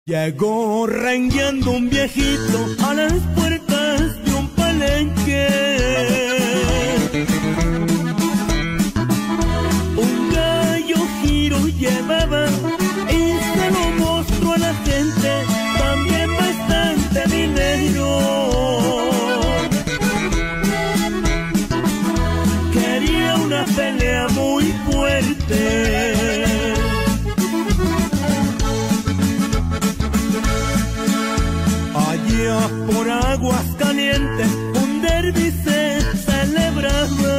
Llegó rengueando un viejito a las puertas de un palenque. Un gallo giro llevaba y se lo mostró a la gente, también bastante dinero. Quería una pelea muy fuerte. Por Aguascalientes un derbi se celebraba,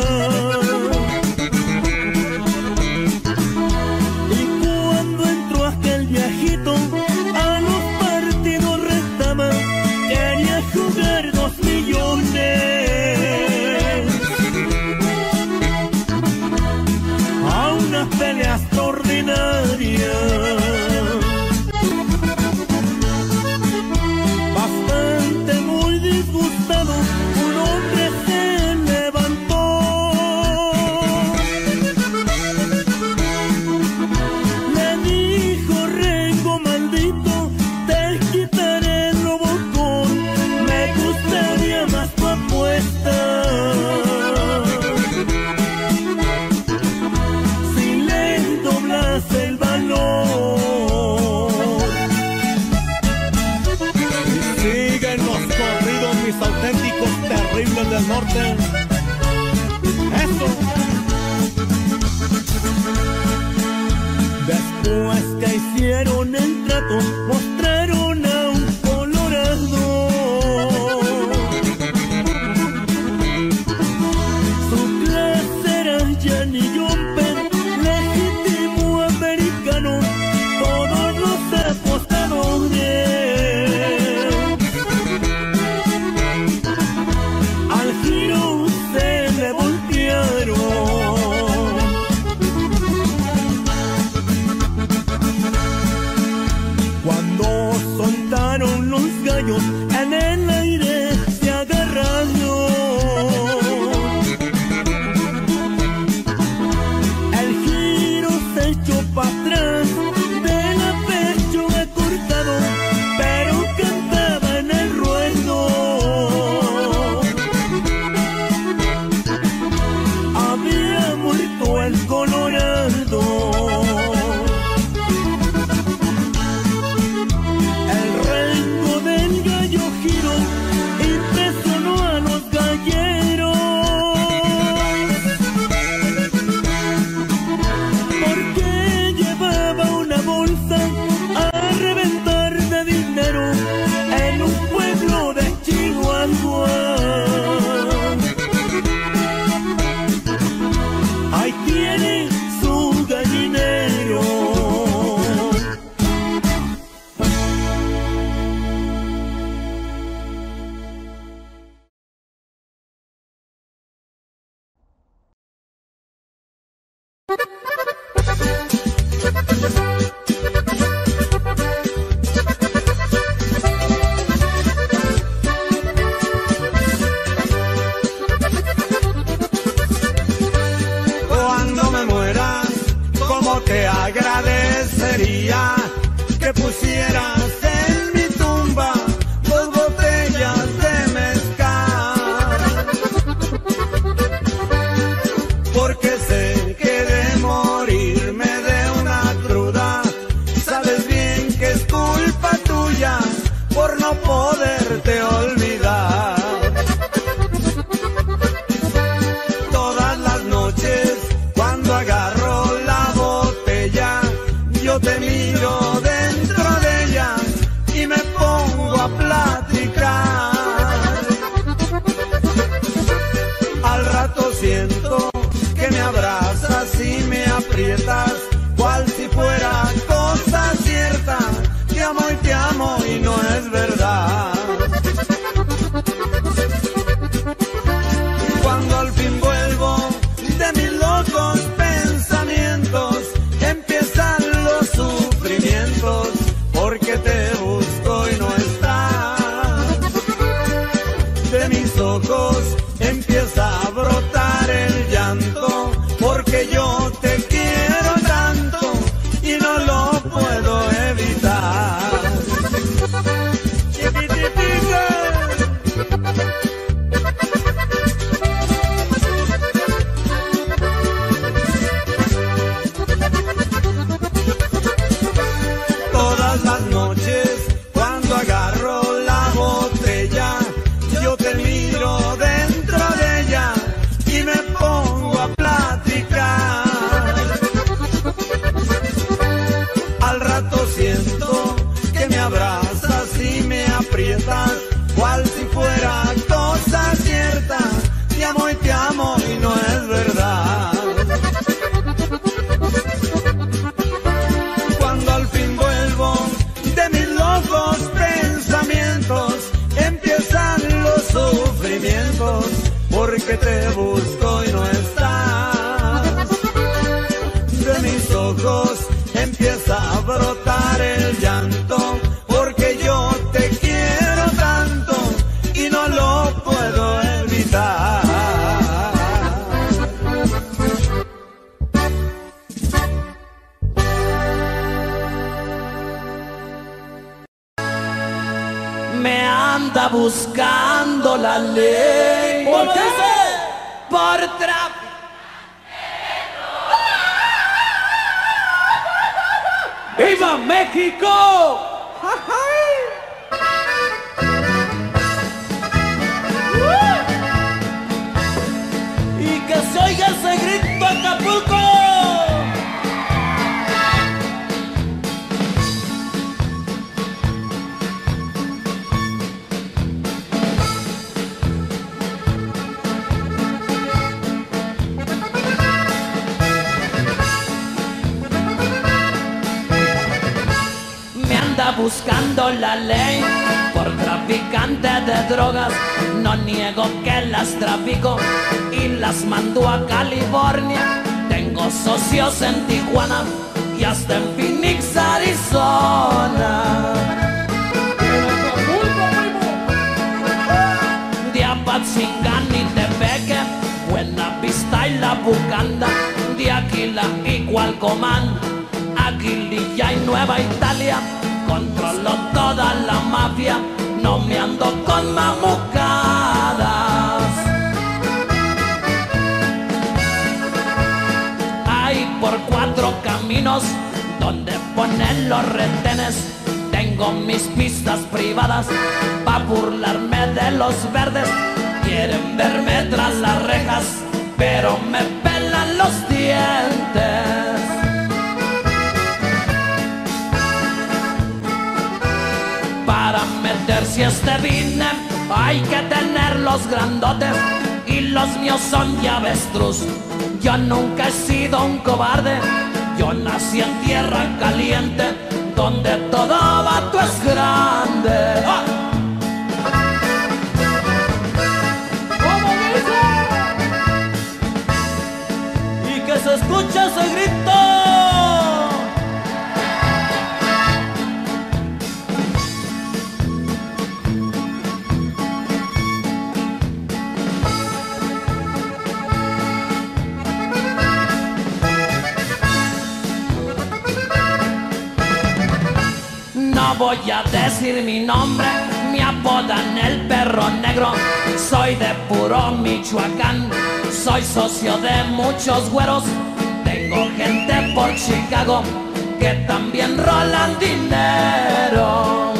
y cuando entró aquel viejito a los partidos restaba, quería jugar 2 millones a una pelea extraordinaria. Un hombre se levantó, le dijo: Rengo maldito, te quitaré el robocón, me gustaría más tu apuesta. Si le doblas el valor. Y siguen los corridos, mis auténticos terribles del norte. Eso. Después que hicieron el trato, mostraron a un colorado. Su clase era Johnny Jumper, legítimo americano, todos los apostadores. Cuando soltaron los gallos, en el aire se agarraron. El giro se echó para atrás, de la pechuga cortado, pero cantaba en el ruedo. Había muerto el colorado. Impresionó a los galleros, porque llevaba una bolsa a reventar de dinero en un pueblo de Chihuahua. Ahí tiene su gallinero. Cuando me muera, ¿cómo te agradecería que pusieras en mi tumba 2 botellas de mezcal? Porque sé que de morirme de una cruda, sabes bien que es culpa tuya por no poderte olvidar. Todas las noches cuando agarro la botella, yo te miro dentro de ella y me pongo a platicar. Al rato siento que me abrazas y me aprietas, cual si fuera cosa cierta. Te amo y no es verdad. Cuando al fin vuelvo de mis locos pensamientos, empiezan los sufrimientos, porque te busco y no estás. De mis ojos empieza a brotar el llanto, porque yo te quiero tanto y no lo puedo evitar. que te busco y no estás. De mis ojos empieza a brotar el llanto, porque yo te quiero tanto y no lo puedo evitar. Me anda buscando la ley. ¿Por qué? Por tráfico. ¡Viva México! Y que se oiga ese grito, Acapulco. Buscando la ley por traficante de drogas. No niego que las trafico y las mando a California. Tengo socios en Tijuana y hasta en Phoenix, Arizona. De Apatzingán y Tepeque, Buena Vista y La Bucanda, de Aquila y Cualcomán, Aguililla y Nueva Italia. Controlo toda la mafia, no me ando con mamucadas. Hay por 4 caminos donde ponen los retenes. Tengo mis pistas privadas pa' burlarme de los verdes. Quieren verme tras las rejas, pero me pelan los dientes. Para meterse a este business hay que tener los grandotes y los míos son de avestruz. Yo nunca he sido un cobarde, yo nací en tierra caliente donde todo vato es grande. ¡Ah! ¿Cómo dice? Y que se escuche ese grito. No voy a decir mi nombre, me apodan el perro negro. Soy de puro Michoacán, soy socio de muchos güeros. Tengo gente por Chicago que también rolan dinero.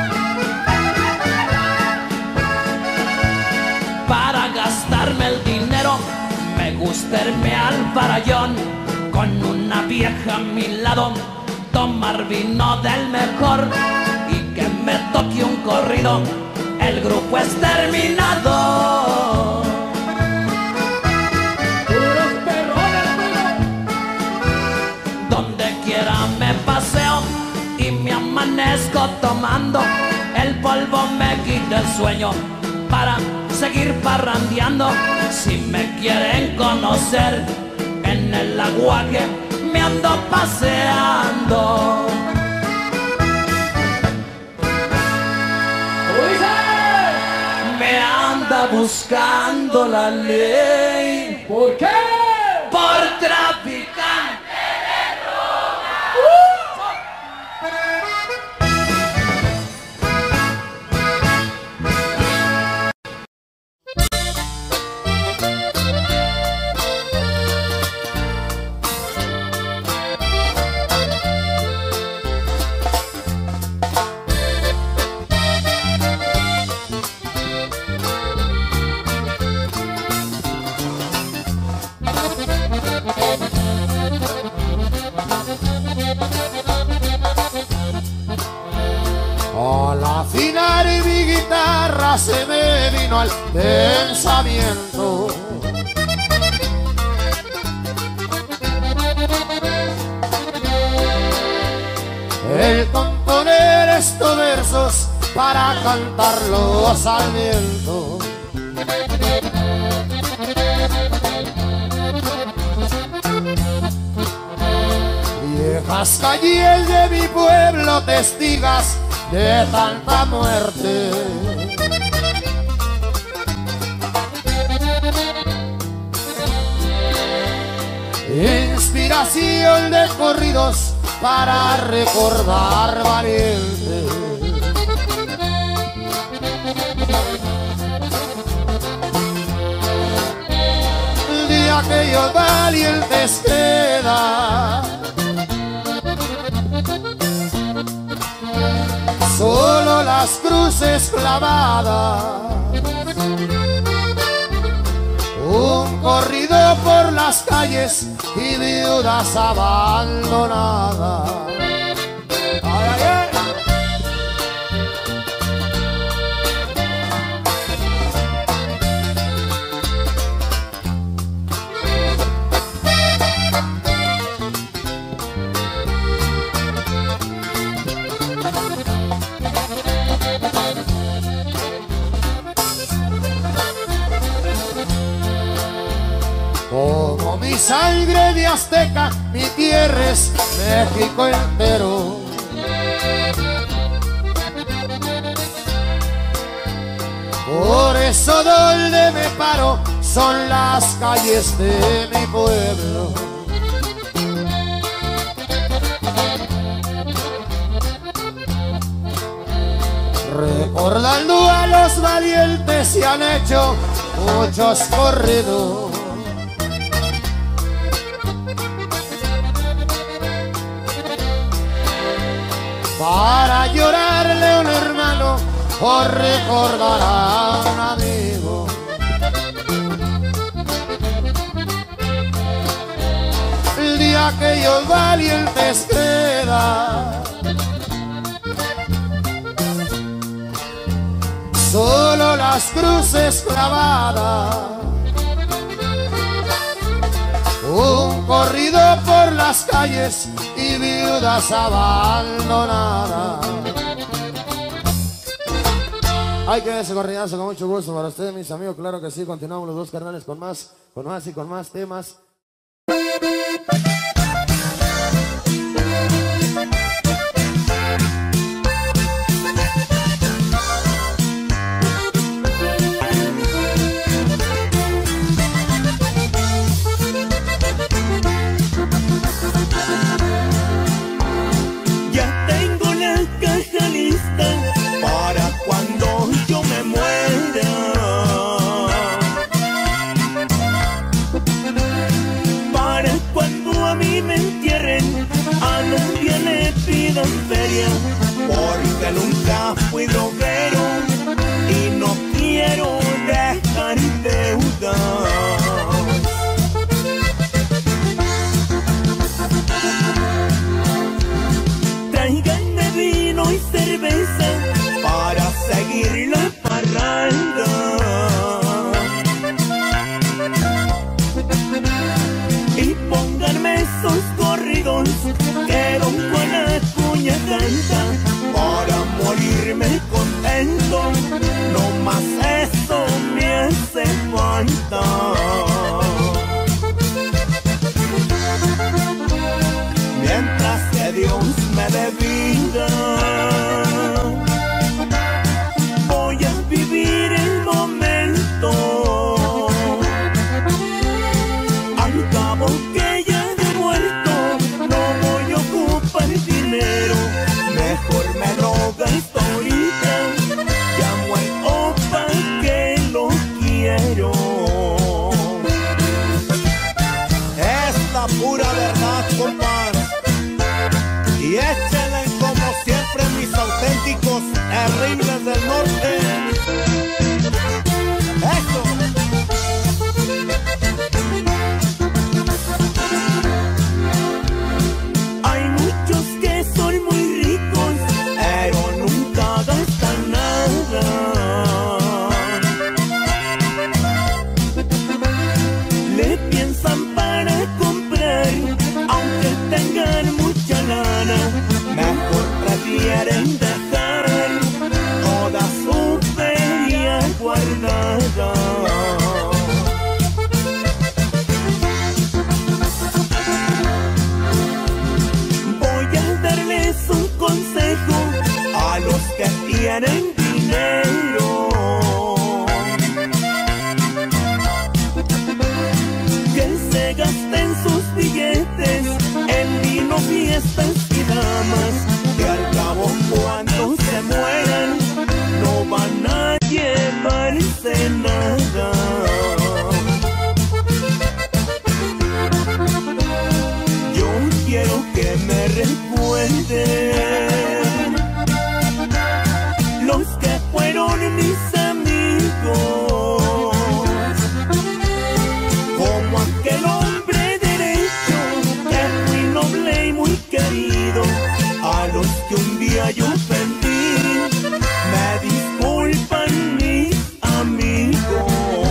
Para gastarme el dinero me gusta irme al farallón con una vieja a mi lado, tomar vino del mejor y que me toque un corrido, el grupo es terminado. Puros perrones, donde quiera me paseo y me amanezco tomando. El polvo me quita el sueño para seguir parrandeando. Si me quieren conocer en el aguaje me ando paseando. Me anda buscando la ley. ¿Por qué? Por traficante de drogas. Al afinar mi guitarra se me vino al pensamiento el componer estos versos para cantarlos al viento. las calles de mi pueblo testigas de tanta muerte. Inspiración de corridos para recordar valiente. El día que yo valientes queda, solo las cruces clavadas, un corrido por las calles y viudas abandonadas. Ay, ay, ay. Como mi sangre de azteca, mi tierra es México entero. Por eso donde me paro son las calles de mi pueblo. Recordando a los valientes se han hecho muchos corridos. Para llorarle a un hermano o recordar a un amigo. El día que ellos valientes queda, solo las cruces clavadas, un corrido por las calles y viudas abandonadas. Hay que ese corridazo con mucho gusto para ustedes, mis amigos. Claro que sí, continuamos los dos carnales con más y con más temas. Porque nunca fui droguero y no quiero dejar deuda. Tráiganme vino y cerveza para seguir la parranda. Y pónganme esos corridos que Don Juan Acuña canta, para morirme contento, no más eso me hace falta. Mientras que Dios me dé vida, voy a vivir el momento. Al cabo que ya he muerto, no voy a ocupar dinero. Mejor me lo gasto ahorita, llamo al opa que lo quiero. Es la pura verdad, compadre. Y échenle como siempre mis auténticos terribles del norte. Eso. Hay muchos que son muy ricos, pero nunca gastan nada. Le piensan para comprar, aunque tengan mucha lana. Mejor prefieren dejar toda su feria guardada. tienen dinero, que se gasten sus billetes en vino, fiestas y damas, que al cabo cuando se mueran no van a llevarse nada. Yo quiero que me recuerden los que fueron mis amigos, como aquel hombre derecho que fui noble y muy querido, a los que un día yo ofendí, me disculpan mis amigos.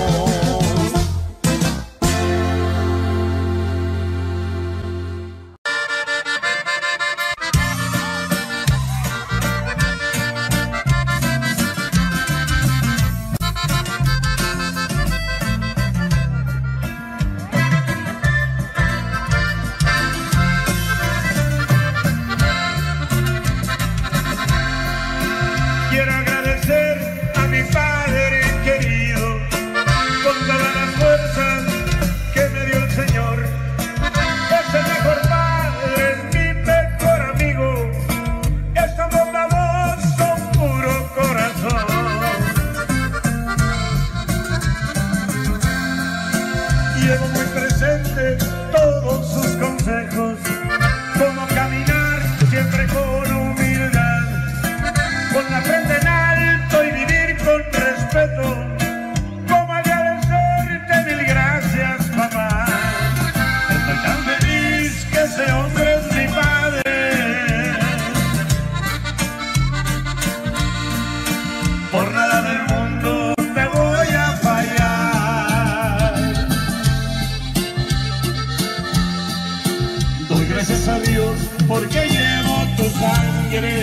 Porque llevo tu sangre,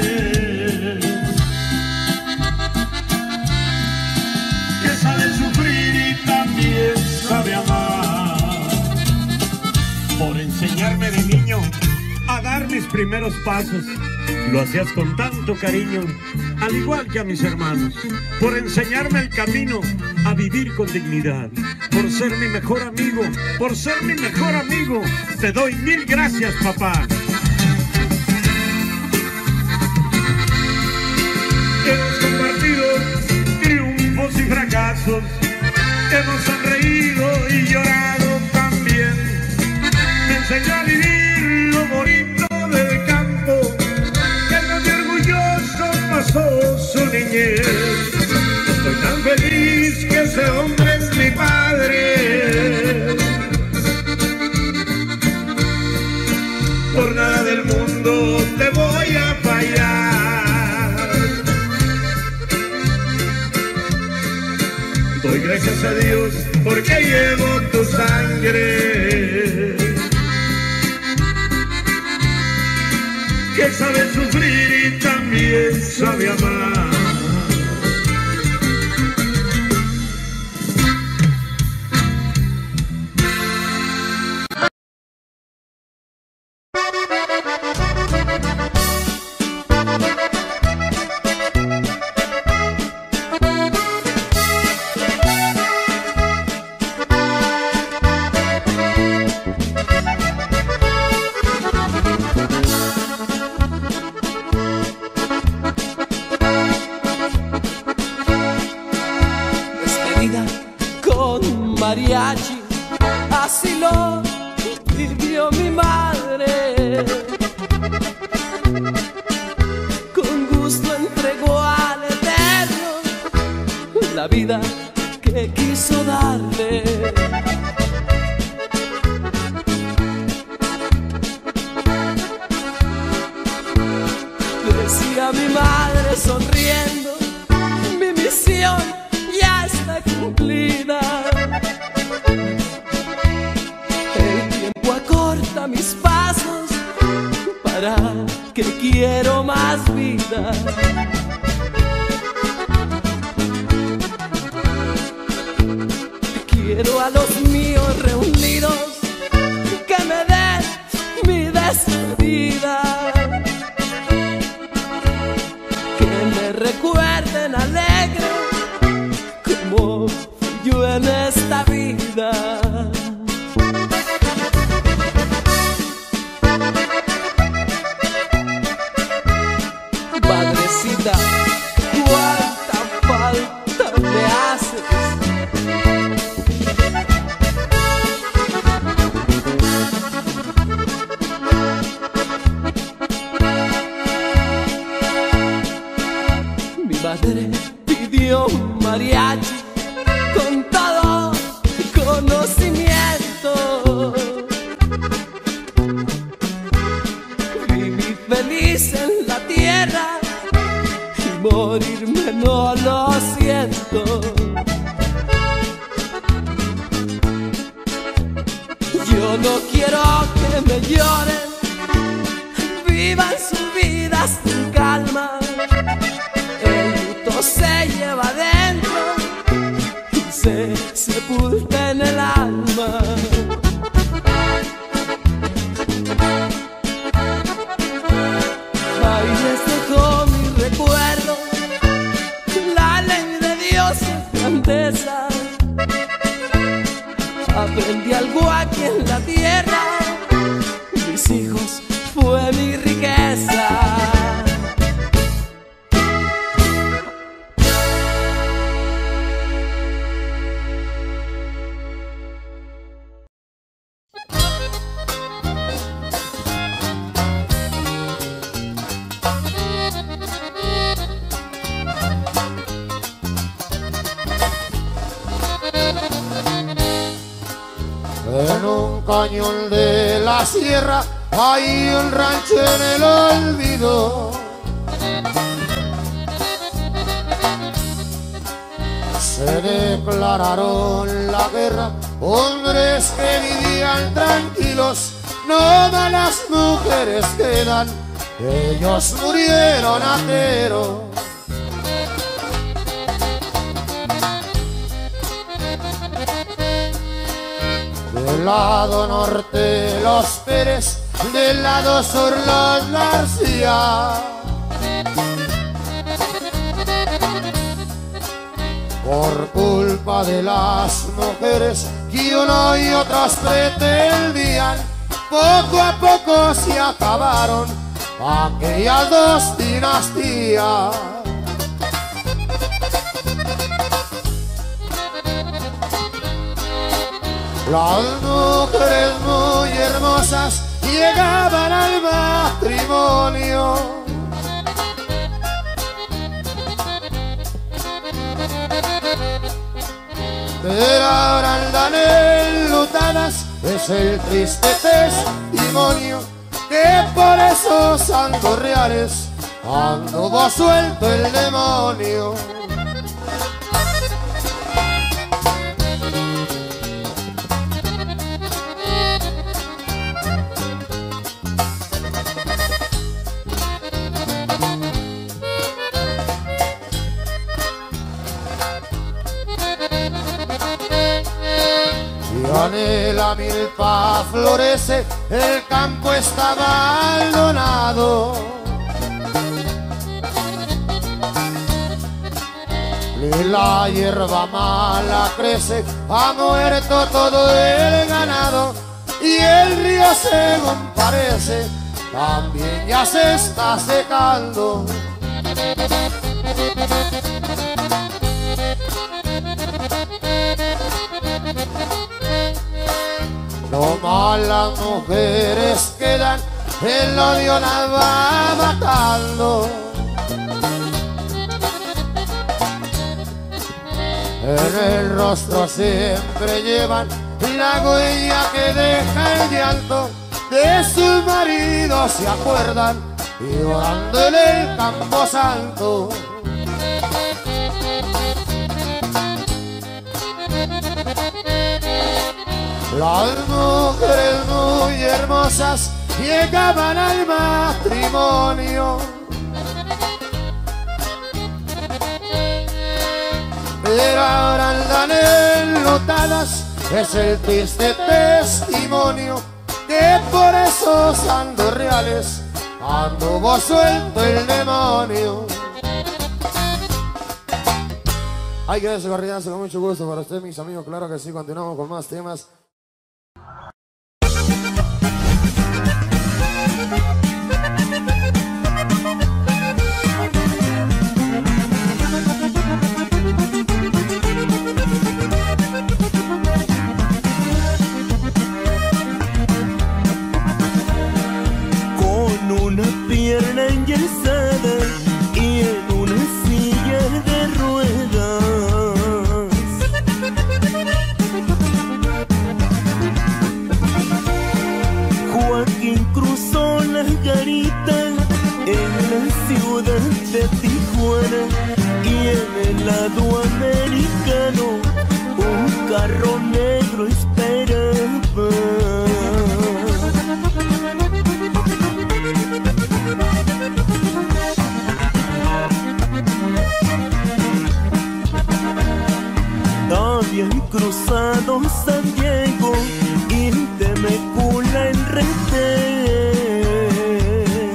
que sabe sufrir y también sabe amar. Por enseñarme de niño a dar mis primeros pasos, lo hacías con tanto cariño, al igual que a mis hermanos. Por enseñarme el camino a vivir con dignidad, por ser mi mejor amigo, por ser mi mejor amigo, te doy mil gracias, papá. Hemos compartido triunfos y fracasos, hemos sonreído y llorado también. Me enseñó a vivir lo bonito del campo, que tan orgulloso pasó su niñez. Estoy tan feliz que ese hombre es mi padre. Por nada del mundo te voy a fallar. Doy gracias a Dios porque llevo tu sangre, que sabe sufrir y también sabe amar. Mariachi, así lo vivió mi madre. Con gusto entregó al Eterno la vida que quiso darle. Decía mi madre sonriendo, mi misión ya está cumplida. Mis pasos, para que quiero más vida. Quiero a los míos reunidos, que me den mi despedida, que me recuerden Madrecita, cuánta falta me haces. Mi madre pidió un mariachi con todo conocimiento. Viví feliz en la tierra y morirme no lo siento. Yo no quiero que me lloren, vivan sus vidas con calma. El luto se lleva adentro y se sepulta en el alma. Ahí les dejo mi recuerdo, la ley de Dios es grandeza. Aprendí algo aquí en la tierra, mis hijos fue mi riqueza. En un cañón de la sierra hay un rancho en el olvido. Se declararon la guerra hombres que vivían tranquilos, no malas mujeres quedan, ellos murieron ateros. Del lado norte los Pérez, del lado sur los García. Por culpa de las mujeres que uno y otros pretendían, poco a poco se acabaron aquellas dos dinastías. Las mujeres muy hermosas llegaban al matrimonio. Pero ahora andan enlutadas, es el triste testimonio que por esos santos reales anduvo suelto el demonio. La milpa florece, el campo está abandonado. Y la hierba mala crece, ha muerto todo el ganado. Y el río, según parece, también ya se está secando. No malas mujeres quedan, el odio las va matando. En el rostro siempre llevan la huella que deja el llanto de sus maridos, se acuerdan y orando en el campo santo. Las mujeres muy hermosas llegaban al matrimonio. Pero ahora andan enlutadas, es el triste testimonio que por esos santos reales anduvo suelto el demonio. Hay que ver ese corridazo con mucho gusto para ustedes, mis amigos. Claro que sí, continuamos con más temas. Tijuana y en el lado americano un carro negro esperaba. Habían cruzado San Diego y Temecula en retén.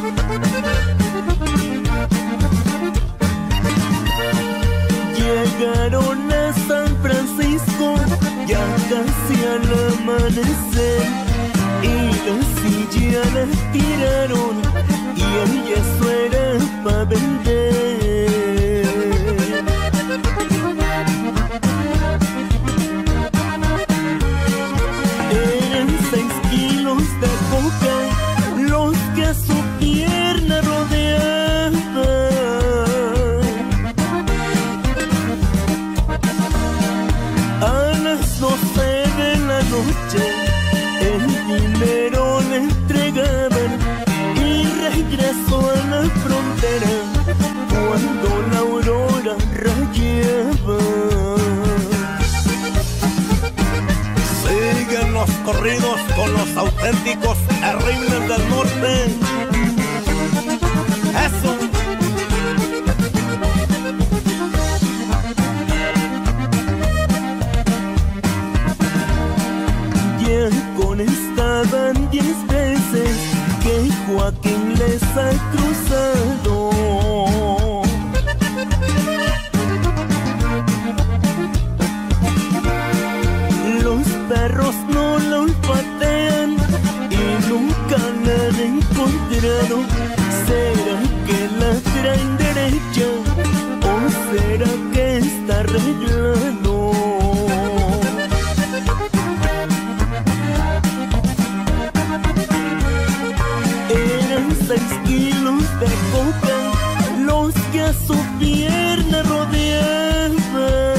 Llegaron a San Francisco ya casi al amanecer y la silla la tiraron y eso era pa' vender. Eran 6 kilos de coca los que a su pierna rodeaban. A las 12 de la noche el dinero le entregaban y regresó a la frontera cuando la aurora rayaba. Siguen los corridos con los auténticos terribles del norte. Eso. Ya conestaban 10 veces que Joaquín les ha cruzado. Los perros no lo olfatean y nunca la han encontrado. ¿Será que la traen derecha o será que está arreglado? Eran 6 kilos de coca los que a su pierna rodeaban.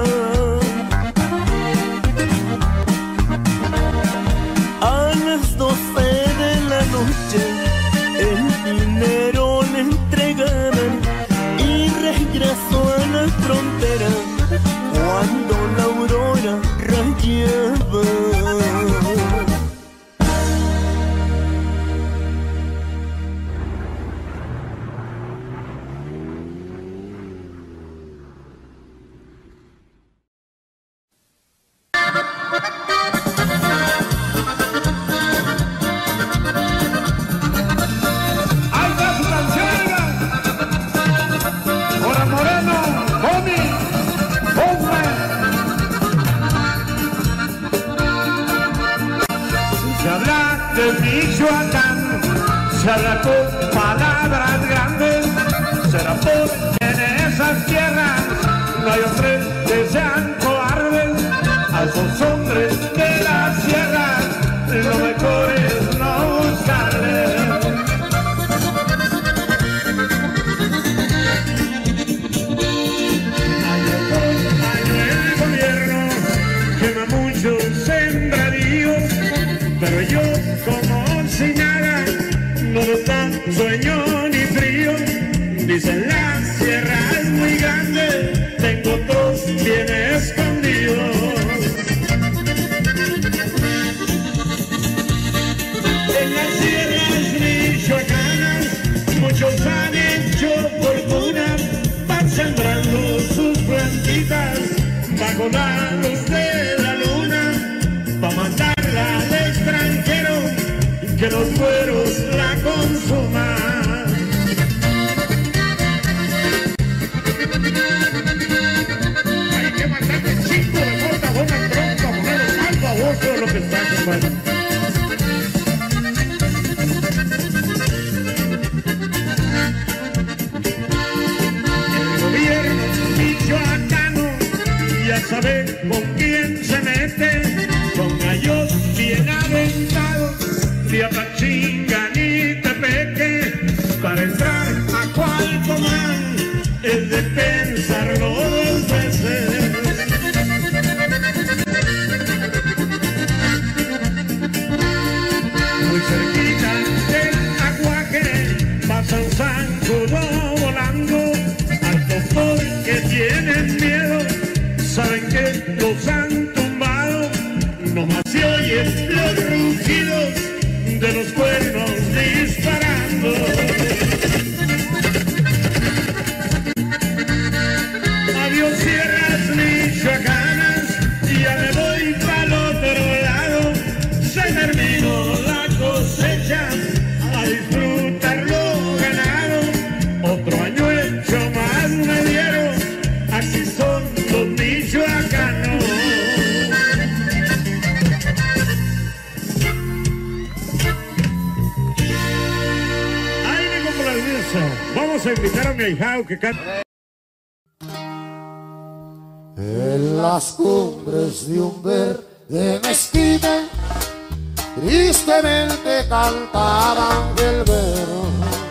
A las 12 de la noche el dinero le entregaron y regresó a la frontera cuando la aurora rayaba. ¡Ahí está su canción! ¡Hora Moreno! ¡Boni! ¡Bosman! Se habla de Michoacán, se habla con palabras grandes. Será porque en esas tierras no hay hombres que sean cobardes. A esos hombres de la sierra lo mejor es no buscarles. El gobierno quema muchos sembradíos, pero yo como si nada no nos dan sueño ni frío. Dicen la sierra es muy grande, tengo otros bien escondidos. En las sierras michoacanas muchos han hecho fortuna, van sembrando sus plantitas bajo la luz de la luna, pa' mandarla al extranjero que los güeros la consuman. Hay que mandarle 5 de corta buena tronca, ponerlos al favor de lo que está haciendo. Ya sabe con quién se mete, con gallos bien aventados, de Apachinga ni Tepeque. Para entrar a Cualcomán es de pensarlo 2 veces. Muy cerquita del aguaje pasa un zancudo volando. mi ahijado que canta. En las cumbres de un verde mezquite, tristemente cantaban el verbo.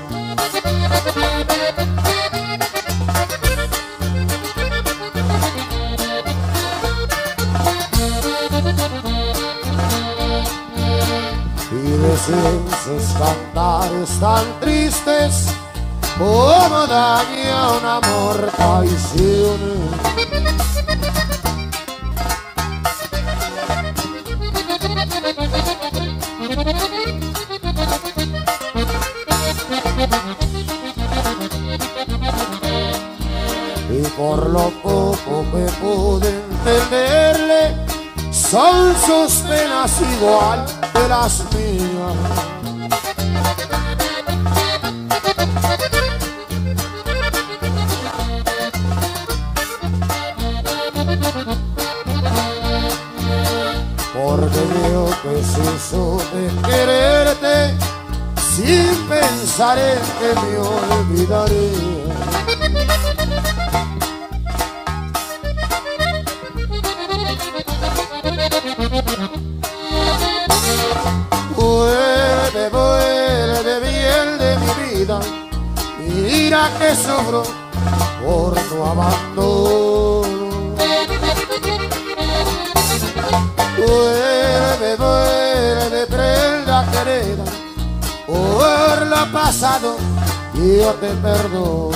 Y decían sus cantares tan tristes, como daña un amor traición. Y por lo poco que pude entenderle, son sus penas igual que las mías. Porque yo que sí supe quererte, sin pensar en que me olvidaré. Vuelve, vuelve bien de mi vida, mira que sufro por tu abandono. Vuelve, vuelve, prenda querida, por lo pasado yo te perdono.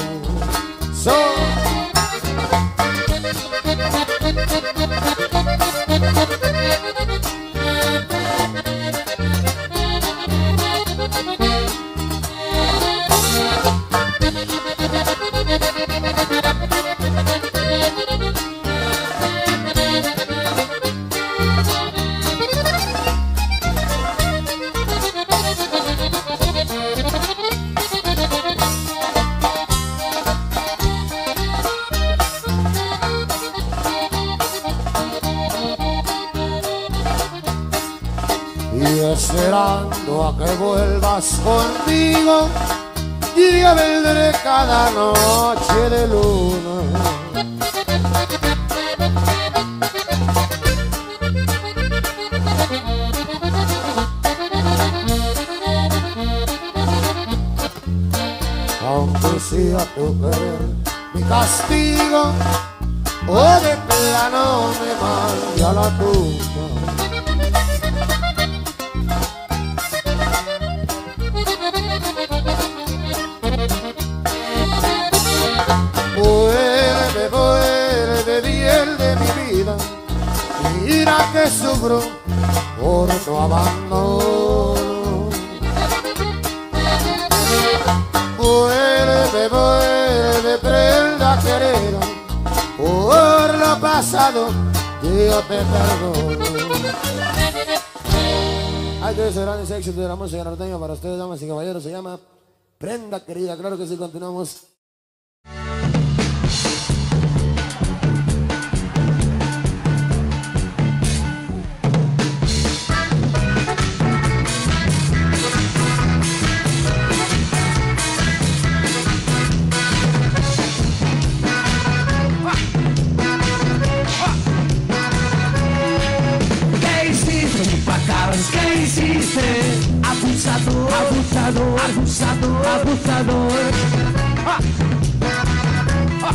Y esperando a que vuelvas conmigo, yo vendré cada noche de luna. Aunque sea tu querer mi castigo, o de plano me mande a la tumba. Vuelve, vuelve bien de mi vida, mira que sufro por tu abandono. Vuelve, vuelve, prenda querida, por lo pasado yo te perdono. Hay que ser grandes éxitos de la música norteña para ustedes, damas y caballeros. Se llama Prenda Querida. Claro que sí, continuamos. ¿Qué hiciste? Abusador, abusador, abusador, abusador. ¡Ah! ¡Ah!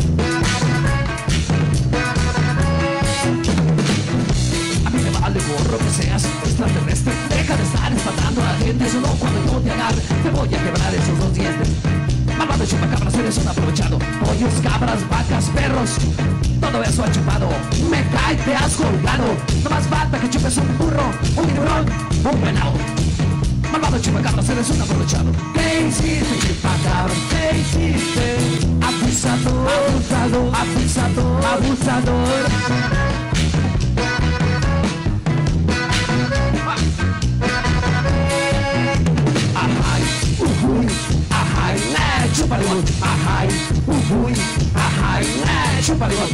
A mí me vale gorro que seas extraterrestre. Deja de estar espantando a la gente. Solo cuando yo te agarre te voy a quebrar esos dos dientes. Malvado chupacabras, eres un aprovechado. Pollos, cabras, vacas, perros, todo eso ha chupado. Me cae, te has colgado. No más falta que chupes un burro, un tiburón, un venado. Malvado chupacabras, eres un aprovechado. ¿Qué hiciste, chupacabras? ¿Qué hiciste? Abusador, abusador, abusador, abusador. Chupa-limón, ajay, uy, ajay, chupa-limón.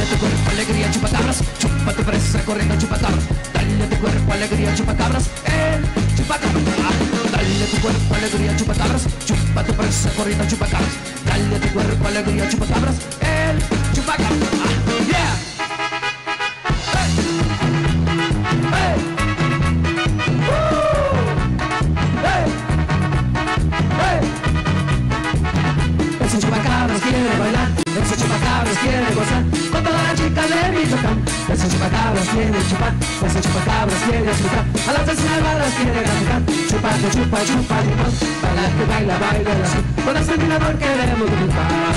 Dale a tu cuerpo alegría, chupacabras, chupa tu presa corriendo, chupacabras. Dale a tu cuerpo alegría, chupacabras, el chupacabras. Dale a tu cuerpo alegría, chupacabras, chupa tu presa corriendo, chupacabras. Dale a tu cuerpo alegría, chupacabras, el chupacabras. Yeah. Hey. Hey. Hey. Ese chupacabras quiere bailar, ese chupacabras quiere gozar con todas las chicas de Michoacán. Ese chupacabras quiere chupar, ese chupacabras quiere disfrutar, a las vecinas las quiere cantar. Chupando, chupa, chupa, limón, para que baila, baila así, con el ventilador queremos disfrutar.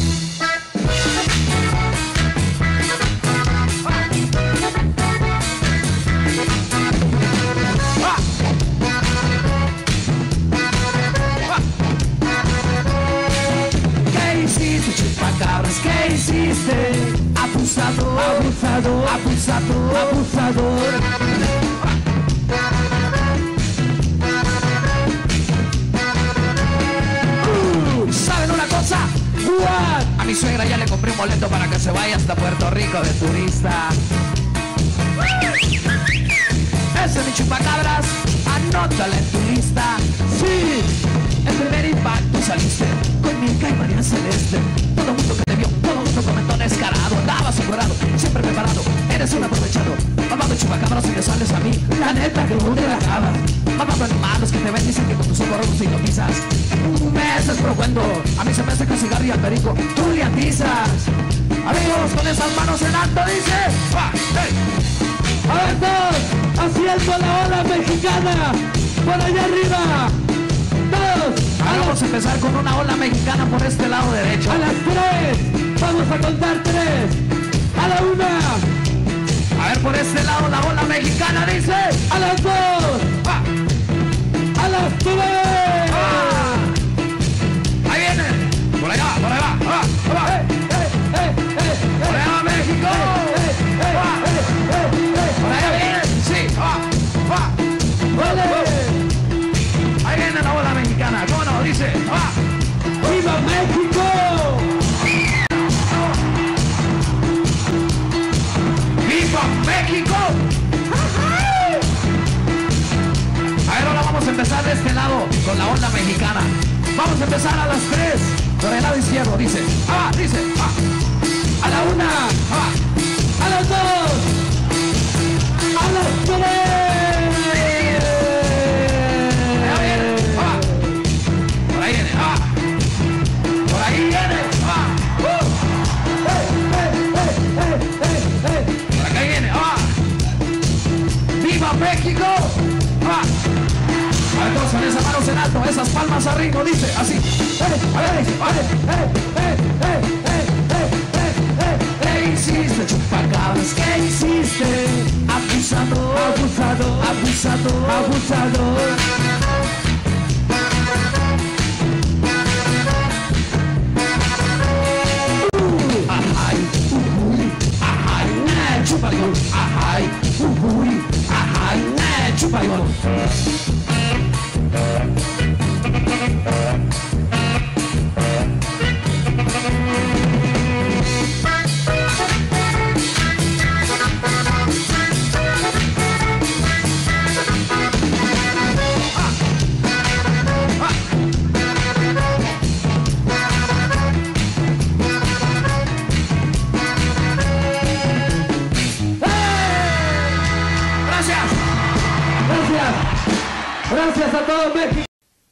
Chupacabras, ¿qué hiciste? Abusador, abusador, abusador, abusador. ¿Saben una cosa? What? A mi suegra ya le compré un boleto para que se vaya hasta Puerto Rico de turista. Ese es mi chupacabras, anótala en tu lista. Sí, el primer impacto saliste con Milka y María Celeste. Todo el mundo que te vio, todo el mundo comentó descarado. Andabas encuerado, siempre preparado, eres un aprovechado. Mamá de chupacabras y te sales a mí, la neta que no te la acabas. Mamá de animales que te ven dicen que con tus ojos rojos hipnotizas. Me estás probando, a mí se me hace que el cigarro y el perico tú le atizas. Amigos, con esas manos en alto dice hey. A ver todos, haciendo la ola mexicana, por allá arriba. Todos. Vamos a empezar con una ola mexicana por este lado derecho. A las 3, vamos a contar 3. A la 1. A ver, por este lado la ola mexicana dice. A las 2. A las 3. Ahí viene. Por allá, por allá. Por allá va México. Por allá viene. Sí. Ahí viene la ola mexicana. ¿Cómo no? Dice. ¡Viva México! ¡Viva México! A ver, ahora vamos a empezar de este lado con la onda mexicana. Vamos a empezar a las 3 por el lado izquierdo. Dice. Dice. A la 1. A las 2. A las 3. México. A ver, todos con esas manos en alto, esas palmas arriba, dice así. ¿Qué hiciste, chupacabras? ¿Qué hiciste? Abusador, abusador, abusador, abusador. Chupayón, ajay, uy, ajay, chupayón. Gracias a todo México.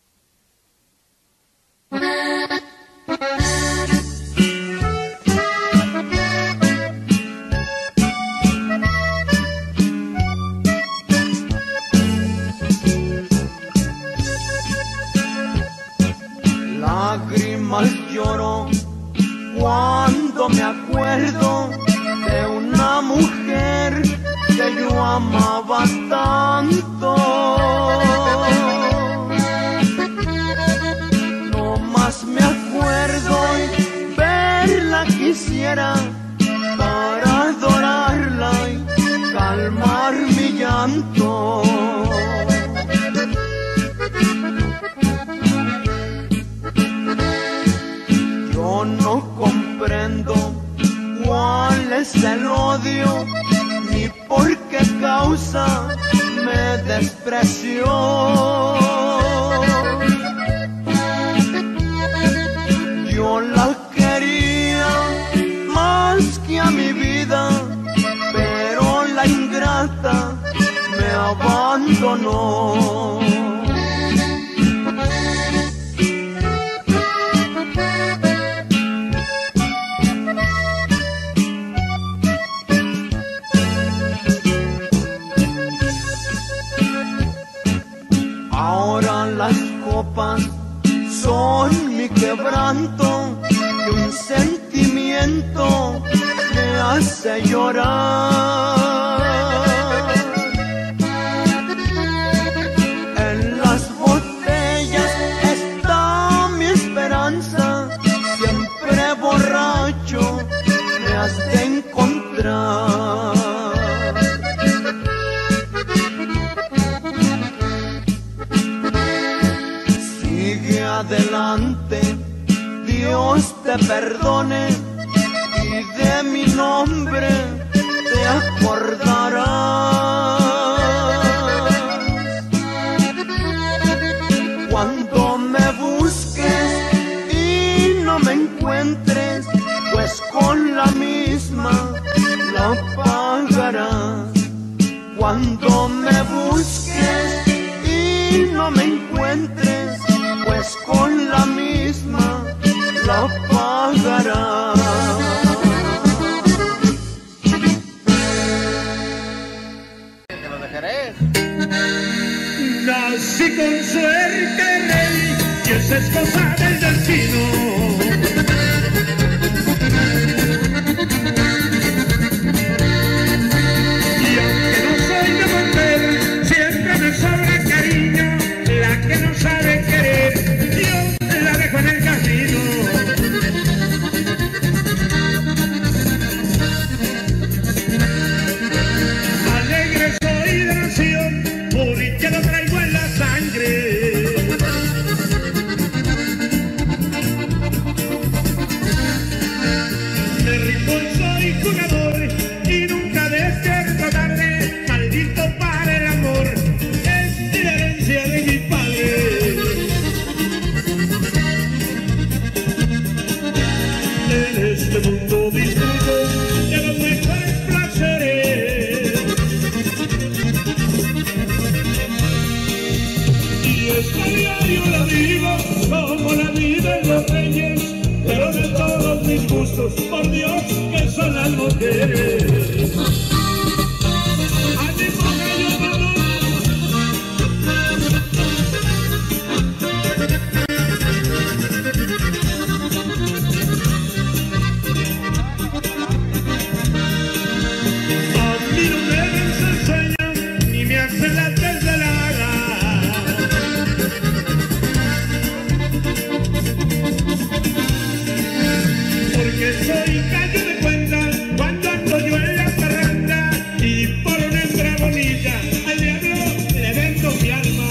Lágrimas lloro cuando me acuerdo de una mujer que yo amaba tanto. No más me acuerdo y verla quisiera para adorarla y calmar mi llanto. Yo no comprendo cuál es el odio, ni por qué causa me despreció. Yo la quería más que a mi vida, pero la ingrata me abandonó. Ahora las copas son mi quebranto y un sentimiento me hace llorar. En las botellas está mi esperanza, siempre borracho me has de encontrar. Adelante, Dios te perdone y de mi nombre te acordarás. Cuando me busques y no me encuentres, pues con la misma la pagarás. Cuando me busques y no me encuentres, pues con la misma la pagarás. Te lo dejaré. Nací con suerte, rey, y esa es cosa del destino. Y aunque no soy de mujer, siempre me sobra cariño. La que no sabe querer, yo la dejo en el camino. Alegre soy de nación, porque lo traigo en la sangre. Me rindo y soy jugador y nunca despierto tarde. Maldito para el amor, es la herencia de mi padre. En este mundo disfruto de los mejores placeres, y esta diario la vivo como la vida en los reyes, pero de todos mis gustos, por Dios, que son las mujeres. ¡Ánimo, gallo, vamos! Soy gallo de cuenta cuando ando yo en la parranda, y por una hembra bonita al diablo le vendo mi alma.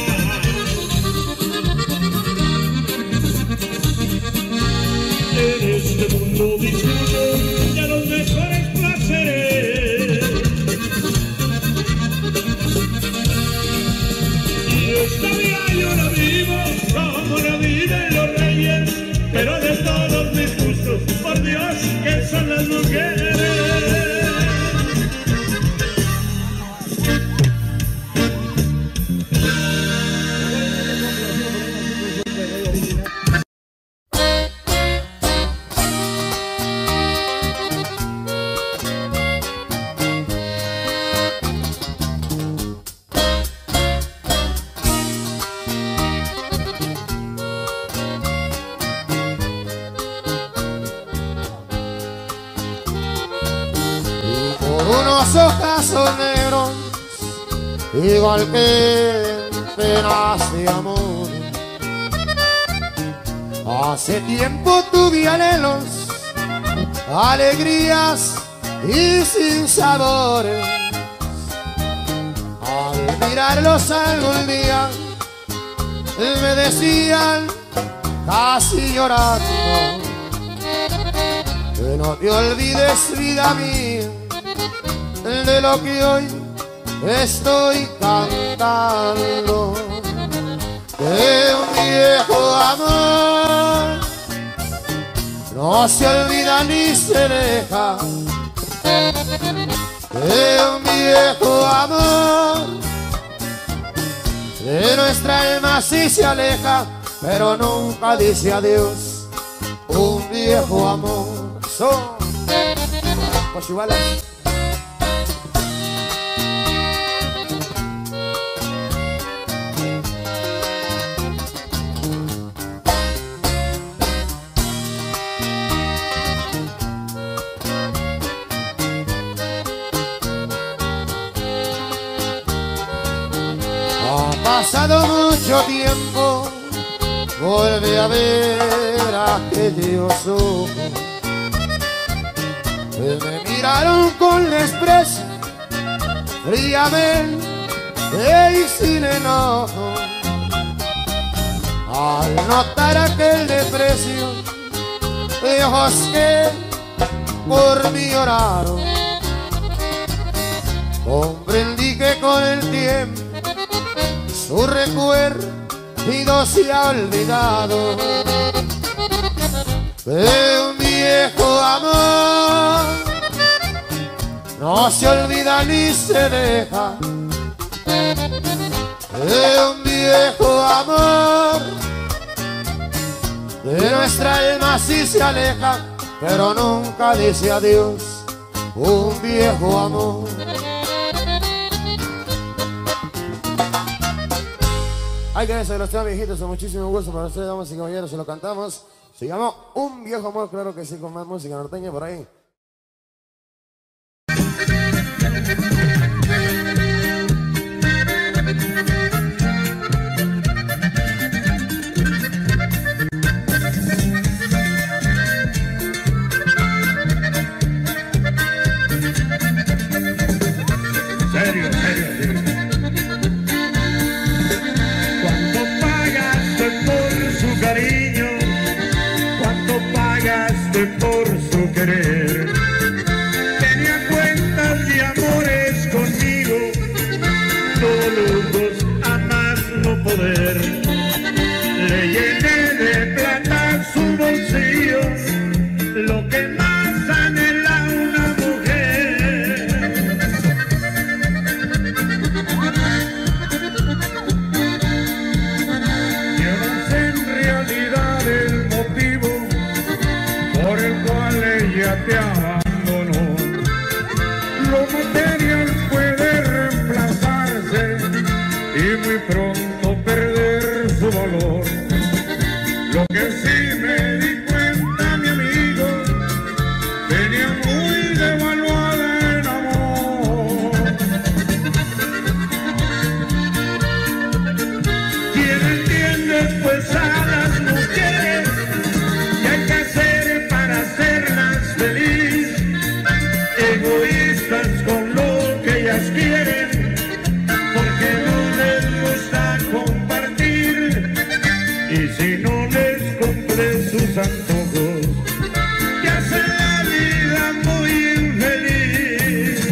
En este mundo disfruto de los mejores placeres, y esta vida yo la vivo como la vida en los reyes, pero de todos mis gustos, por Dios, que son las mujeres. Unos ojazos negros, igual que penas de amor. Hace tiempo tuve anhelos, alegrías y sin sabores. Al mirarlos algún día, me decían, casi llorando, Que no te olvides, vida mía, de lo que hoy estoy cantando. Que un viejo amor no se olvida ni se deja. Que un viejo amor de nuestra alma sí se aleja, pero nunca dice adiós. Un viejo amor. Cochibalas. Ha pasado mucho tiempo, vuelve a ver aquellos ojos que me miraron con desprecio, fríamente y sin enojo. Al notar aquel desprecio de ojos que por mí lloraron, comprendí que con el tiempo su recuerdo se ha olvidado. De un viejo amor no se olvida ni se deja. De un viejo amor de nuestra alma sí se aleja, pero nunca dice adiós. Un viejo amor. Hay que decir, los temas viejitos son muchísimo gusto para ustedes, damas y caballeros, se lo cantamos. Se llama Un Viejo Amor, claro que sí, con más música norteña por ahí. Serio, serio. ¿Cuánto pagaste por su cariño? ¿Cuánto pagaste por su querer? Tenía cuentas y amores conmigo, todos lujos a más no poder. Le llené de plata su bolsillo, lo que más anhela una mujer. Llevas en realidad el motivo por el cual ella te abandonó. Lo material puede reemplazarse y muy pronto perder su valor. Lo que sí me di cuenta, mi amigo, venía muy devaluada en amor. ¿Quién entiende pues a las mujeres qué hay que hacer para hacerlas feliz? Egoístas con lo que ellas quieren, porque no les gusta compartir. Y si no les cumple sus antojos, que hace la vida muy infeliz.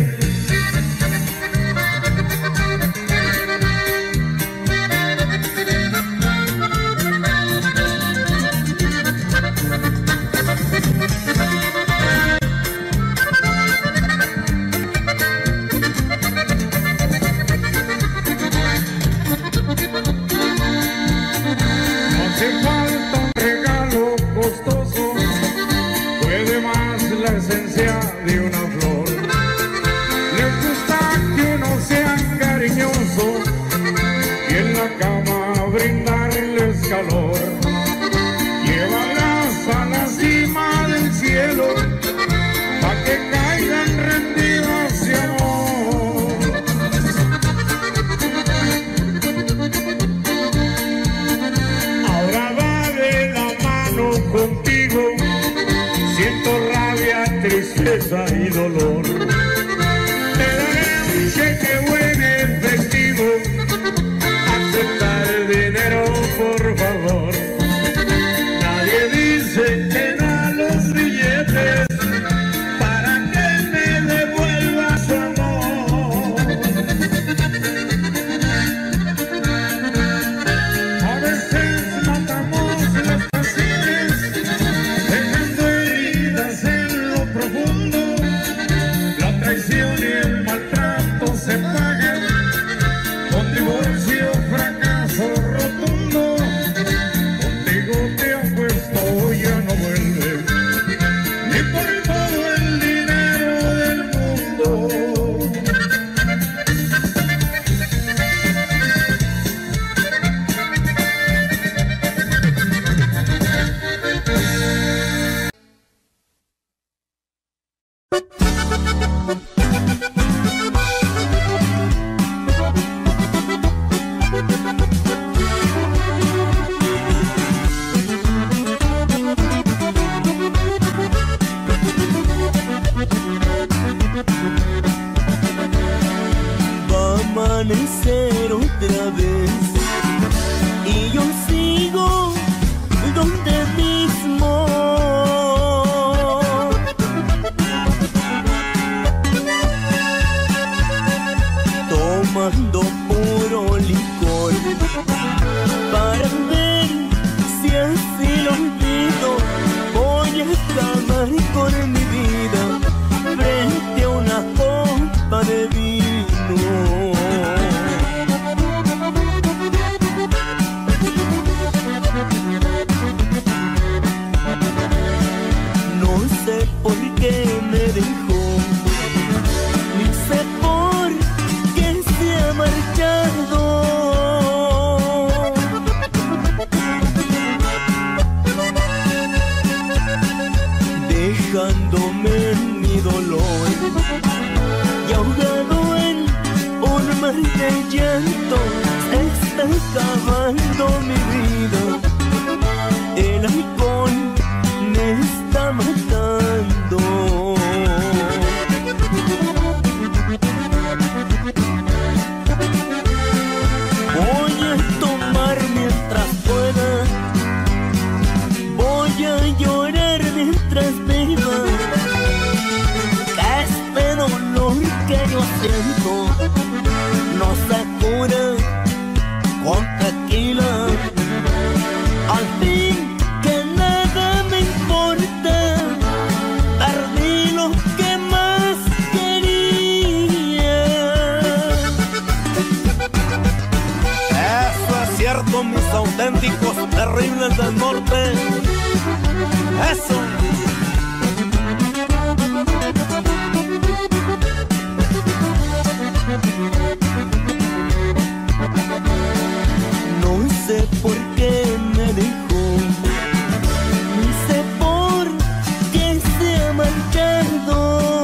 No hace falta un regalo costoso, puede más la esencia de una flor. Les gusta que uno sea cariñoso y en la cama brindarles calor. Llévalas a la cima del cielo pa' que caigan rendidas de amor. Ahora va de la mano contigo, siento rabia, tristeza y dolor. Te daré un cheque buen efectivo, aceptar dinero por favor. Nadie dice que no a los billetes, tomando puro licor para ver si así lo olvido. Voy a acabar con mi vida frente a una copa de vino. No sé por qué me dejó, ni sé por qué se ha marchado, dejándome en mi dolor y ahogado en un mar de llanto. Se está acabando mi vida, el alcohol me está matando. Voy a tomar mientras pueda, voy a llorar mientras viva, que este dolor que yo siento no se cura con tequila. Al fin que nada me importa, perdí lo que más quería. Eso es cierto, mis auténticos terribles del norte. Eso. No sé por qué me dejó, ni sé por qué se ha marchado,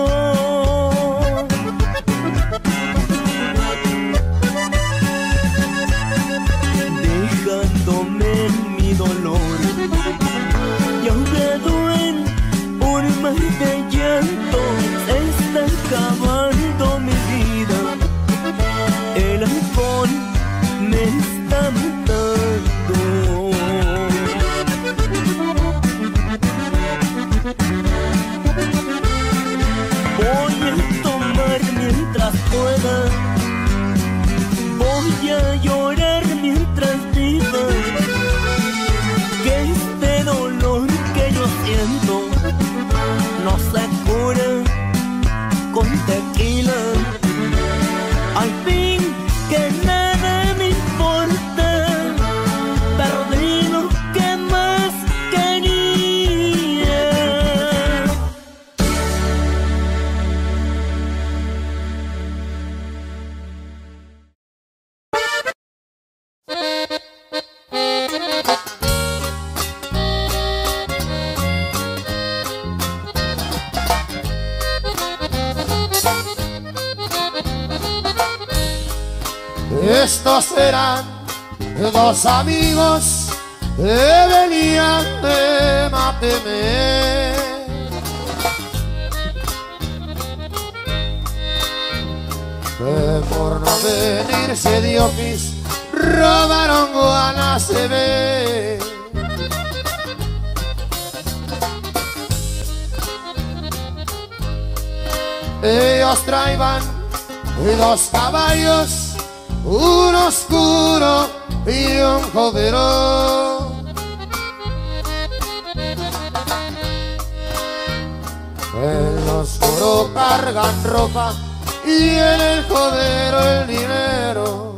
dejándome en mi dolor y ahogado en un mar de llanto. Se está acabando mi vida, el alcohol me está matando. Voy a tomar mientras pueda, voy a llorar mientras viva, que este dolor que yo siento no se cura con tequila. Al fin que nada me importa, perdí lo que más quería. Estos eran dos amigos que venían de Matemé. Que por no venirse de Opis robaron Guanacebé. Ellos traían dos caballos, un oscuro y un jodero. En el oscuro cargan ropa y en el jodero el dinero.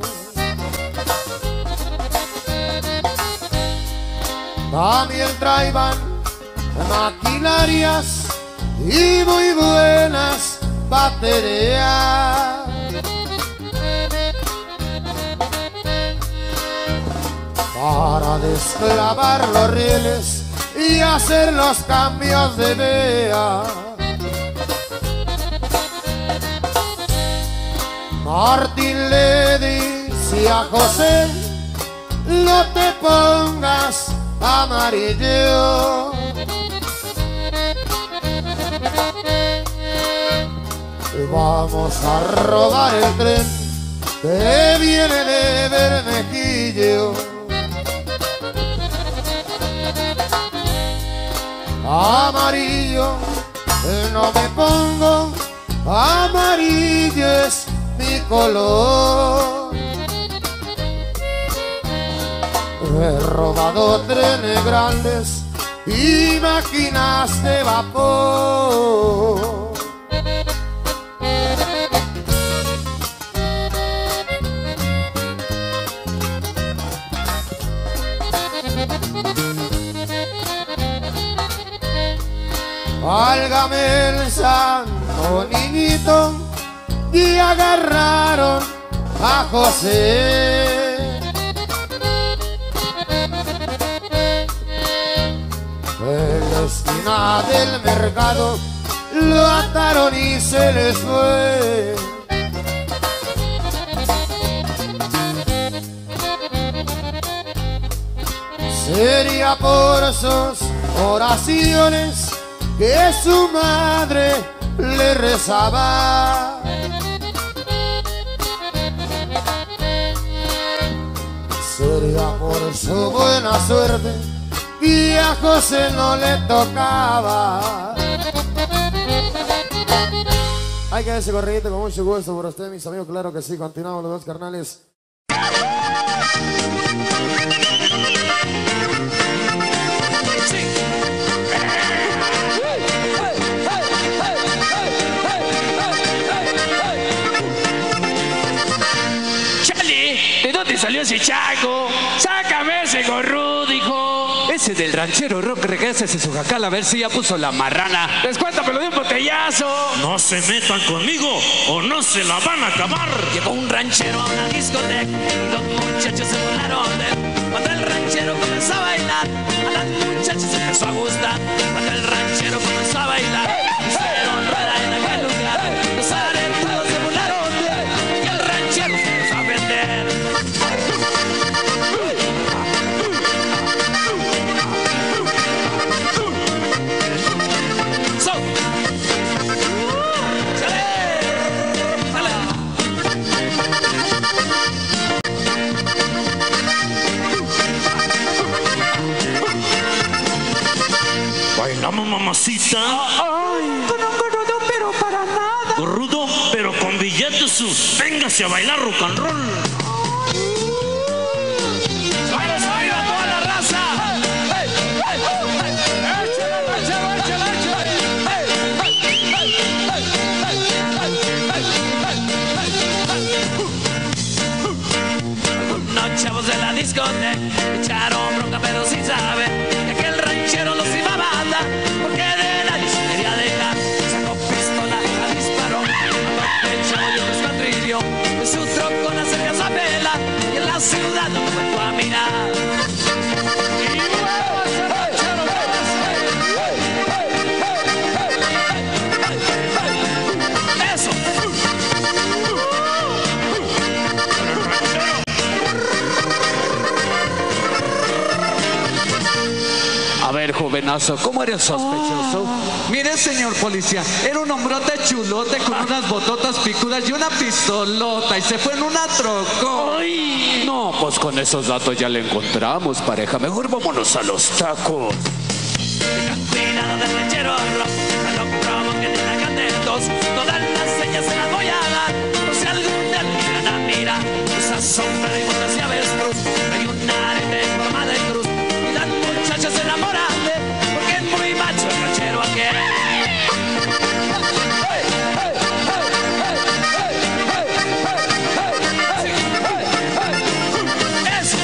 También traían maquinarias y muy buenas baterías. Para desclavar los rieles y hacer los cambios de vea. Martín le dice a José: no te pongas amarillo. Vamos a robar el tren que viene de Bermejillo. Amarillo, no me pongo, amarillo es mi color. He robado trenes grandes y máquinas de vapor. Válgame el santo niñito, y agarraron a José. En la esquina del mercado lo ataron y se les fue. Sería por sus oraciones que su madre le rezaba. Sería por su buena suerte y a José no le tocaba. Hay que dar ese corridito con mucho gusto por ustedes, mis amigos. Claro que sí, continuamos los dos carnales. ¿De dónde salió ese chaco? ¡Sácame ese gorrudo, hijo! Ese del ranchero rock, regrésese su jacal a ver si ya puso la marrana. Descuéntamelo de un botellazo. No se metan conmigo o no se la van a acabar. Llegó un ranchero a una discoteca y los muchachos se burlaron de él. Cuando el ranchero comenzó a bailar, a las muchachas se empezó a gustar. Cuando el ranchero comenzó a bailar, hicieron rueda en aquel lugar. Los arengados se burlaron de él y el ranchero se empezó a vender. Bailamos, mamacita. Ay, con un gorrudo, pero para nada. Gorrudo, pero con billetes. Véngase a bailar rock and roll. ¡Vamos a toda la raza! ¡Échale, ranchero, échale, Algunos chavos de la discoteca echaron bronca pero sin saber que aquel ranchero los iba a matar, porque de nadie se quería dejar. Sacó pistola, la disparó, mató el chavo y el cuatro hirió. En su troco la cerca a vela y en la ciudad no vuelvo a mirar. Y luego ese ranchero eso. A ver, jovenazo, ¿cómo eres sospechoso? Mire, señor policía, era un hombrote chulote con unas bototas picudas y una pistolota y se fue en una troco. ¡Ay! No, pues con esos datos ya le encontramos, pareja. Mejor vámonos a los tacos. Tengan cuidado del ranchero rock, no lo provoquen en la candetos. Todas las señas se las voy a dar, por si algún día me llegan a mirar. Esa sombra de botas y avestruz, hay un arete en forma de cruz. Y las muchachas se enamoran de él, porque es muy macho el ranchero aquel. Eso.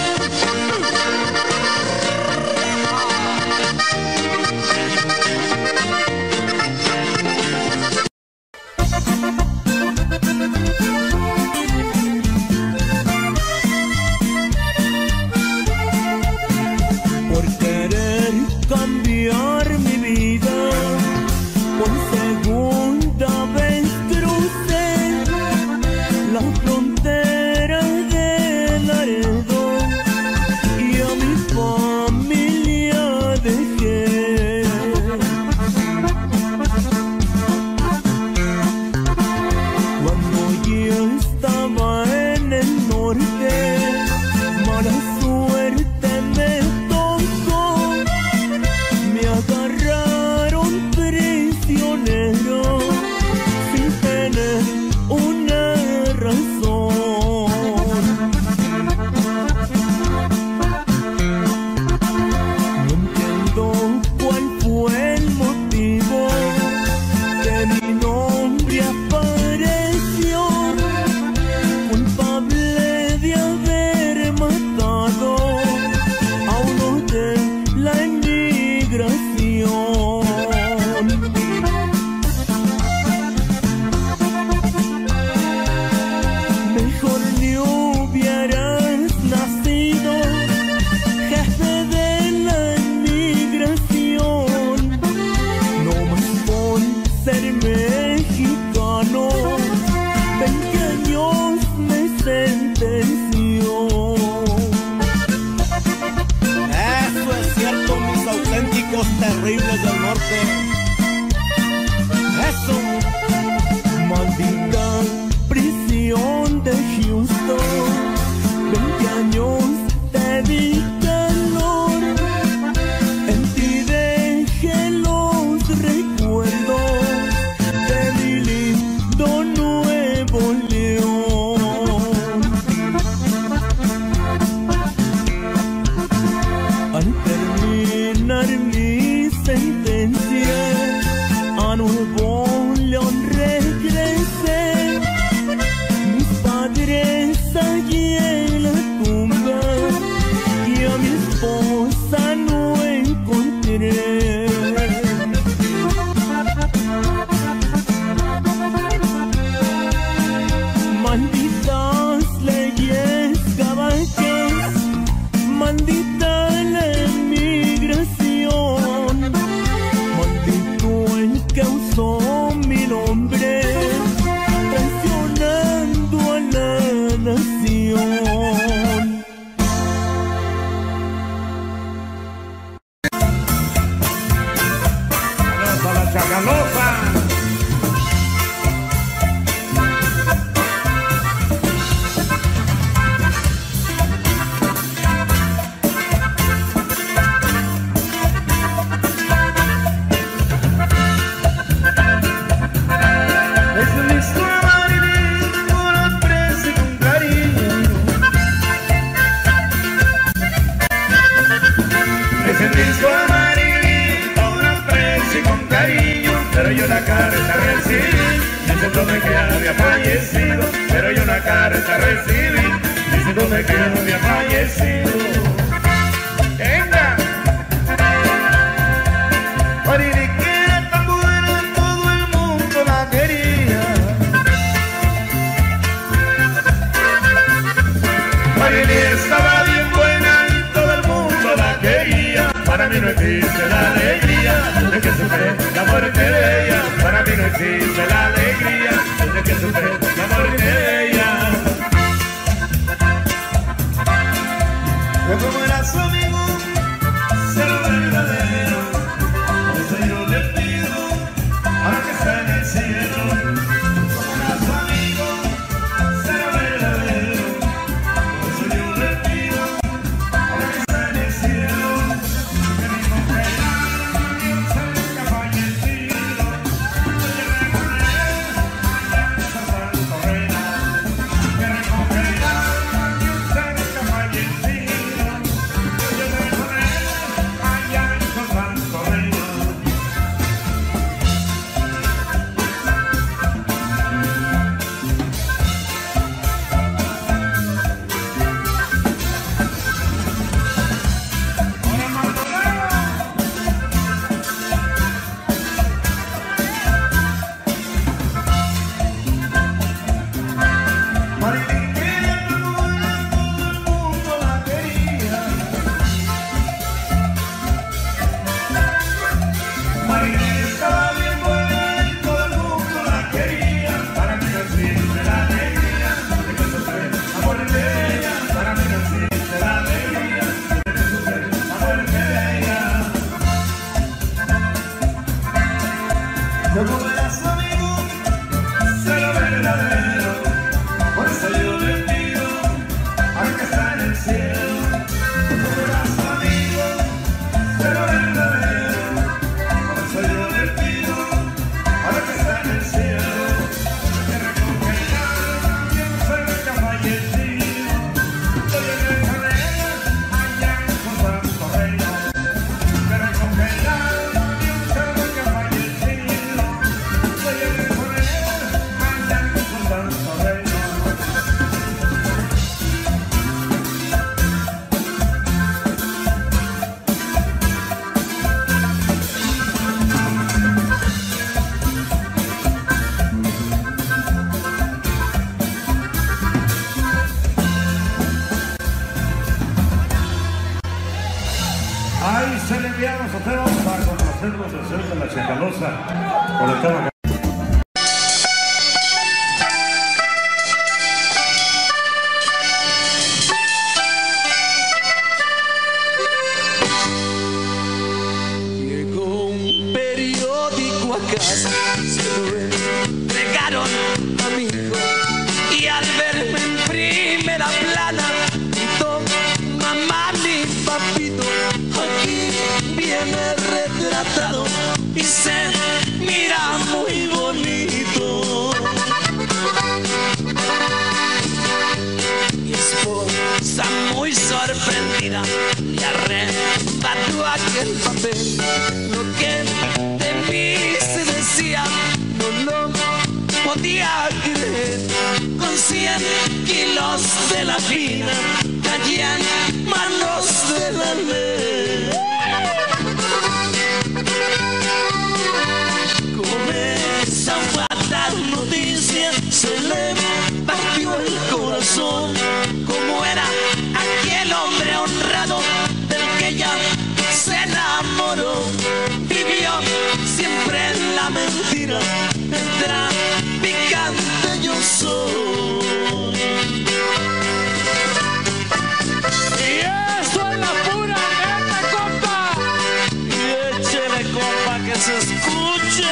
Malditas leyes cabacas, maldita la emigración, maldito el que usó mi nombre, traicionando a la nación. ¡Vamos a la Chacalosa! Pero yo una carta recibí, diciéndome que había fallecido. Pero yo una carta recibí, diciéndome que había fallecido. ¡Venga! Marili que era tan buena, todo el mundo la quería. Marili estaba bien buena y todo el mundo la quería. Para mí no existe la alegría de que sufre la muerte de ella. Para mí no existe la alegría de que sufre la muerte de ella. Yo como era su amigo, ser verdadero, por eso yo le pido, ahora que está en el cielo. Como era su amigo, ser verdadero, por eso yo le pido, ahora que está en el cielo. Yo como era su amigo, ser verdadero, por eso yo le pido, al que está en el cielo. Yo como era su amigo, ser verdadero, por eso yo le pido, al que está en el cielo. Que recogerá también ser que ha fallecido. Yo llegué con él allá en su santo reino. Que recogerá también ser que ha fallecido. Ahí se le enviamos a usted, vamos a conocer los deseos de la Chacalosa por el tema. Llegó un periódico a casa, se lo entregaron a mi hijo y al verme en primera plana gritó: mamá, mi papito, aquí viene retratado y se mira muy bonito. Mi esposa, muy sorprendida, le arrebató aquel papel. Lo que de mí se decía no lo podía creer. Con 100 kilos de la fina caían manos de la ley. Comenzó a dar noticias, se le partió mentira, traficante yo soy. Y esto es la pura neta, compa. Y échele, compa, que se escuche.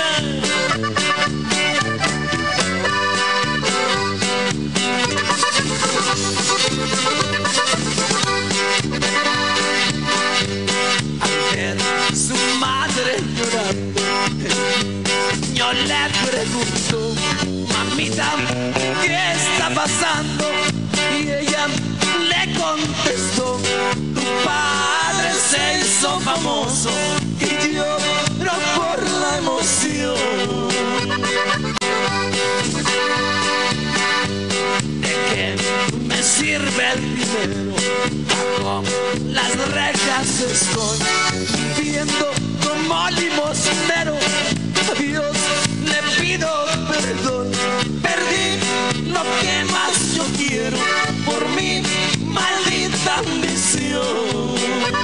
Su madre llorando, yo le pregunto, mamita, ¿qué está pasando? Y ella le contestó, tu padre se hizo famoso y lloró por la emoción. ¿De qué me sirve el dinero? Bajo las rejas estoy viendo como limosnero. A Dios le pido perdón. Perdí lo que más yo quiero por mi maldita ambición.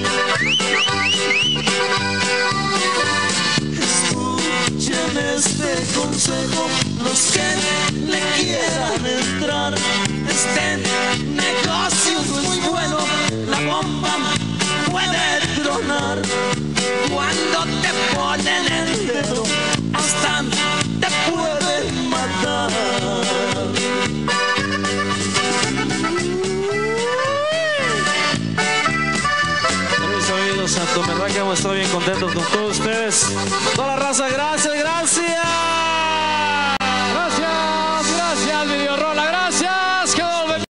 Escuchen este consejo, los que le quieran entrar. Este negocio no es bueno, la bomba puede tronar. Cuando te ponen el dedo, hasta te pueden matar. Mis oídos, santo, verdad que hemos estado bien contentos con todos ustedes. Toda la raza, gracias, gracias. Gracias, gracias, Videorola, gracias. Que volvemos.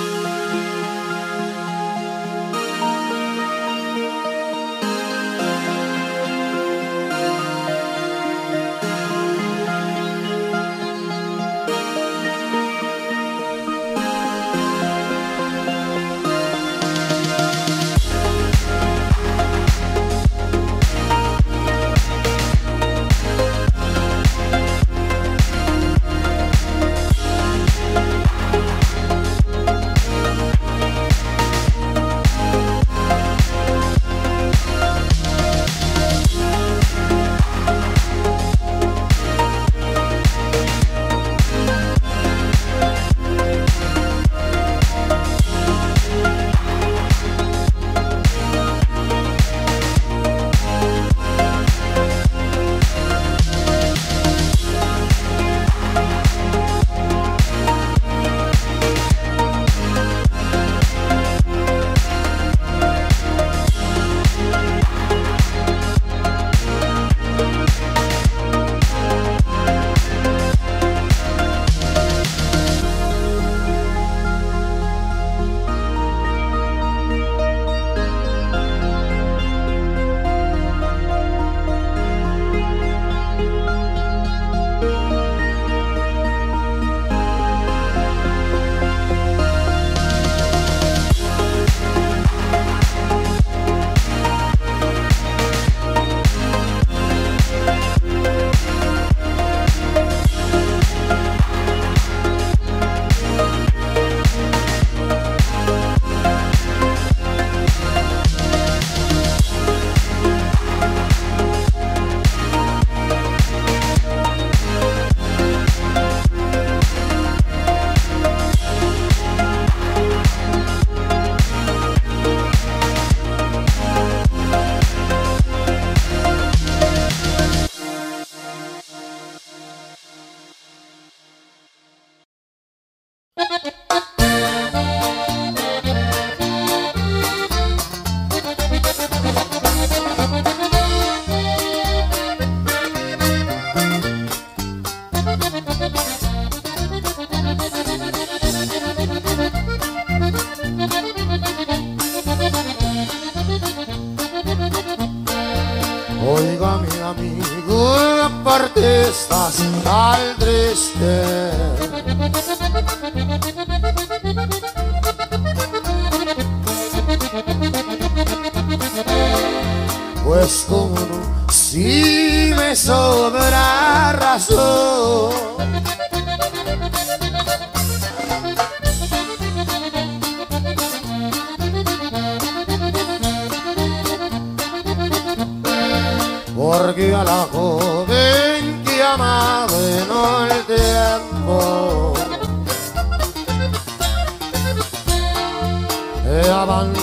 Oiga mi amigo, aparte estás tan triste. Pues como no, si me sobra razón. Porque a la joven que amaba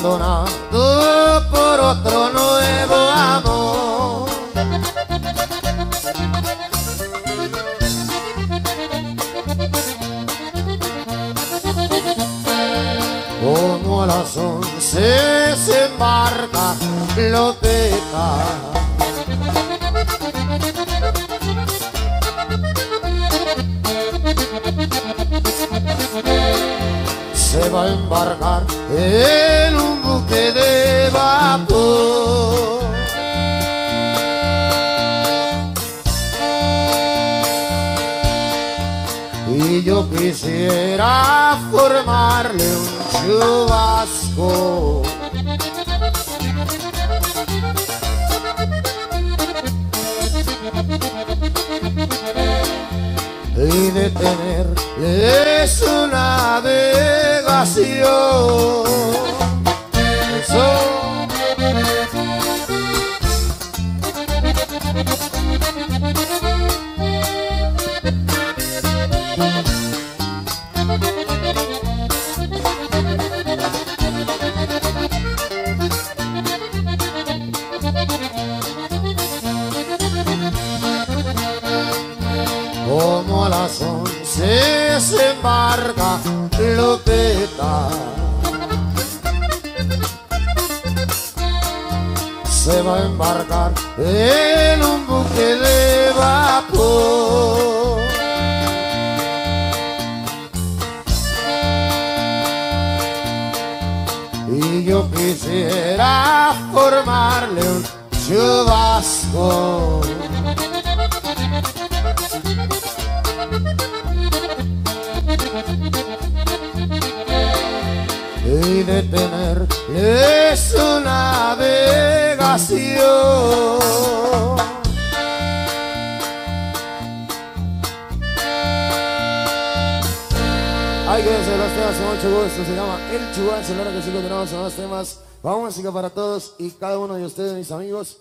abandonado por otro nuevo amor. Como a las 11 se embarca Lopeta, se va a embarcar en un buque de vapor. Y yo quisiera formarle un chubasco y detenerle su navegación. Eso. Como a las 11 se embarca Lopeta, se va a embarcar en un buque de vapor. Y yo quisiera formarle un chubasco y detenerle su navegación. Hay que hacer los temas con mucho gusto, se llama El Chubasco, ahora que sí continuamos con más temas, con música para todos y cada uno de ustedes, mis amigos.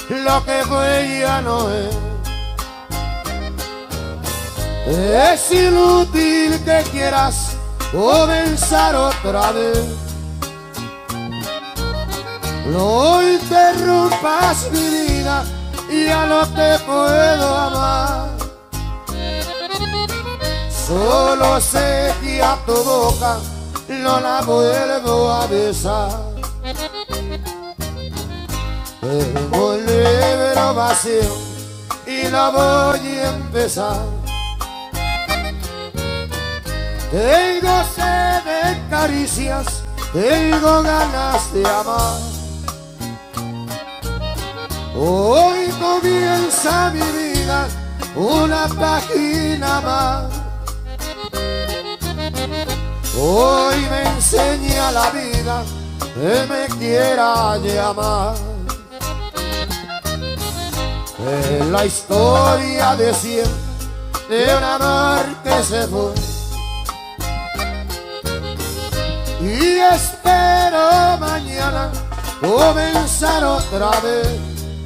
lo que fue ya no es. Es inútil que quieras comenzar otra vez. No interrumpas mi vida, ya no te puedo amar. Solo sé que a tu boca no la vuelvo a besar. Tengo el libro vacío y no voy a empezar. Tengo sed de caricias, tengo ganas de amar. Hoy comienza mi vida, una página más. Hoy me enseña la vida que me quiera llamar. Es la historia de siempre, de un amor que se fue. Y espero mañana comenzar otra vez.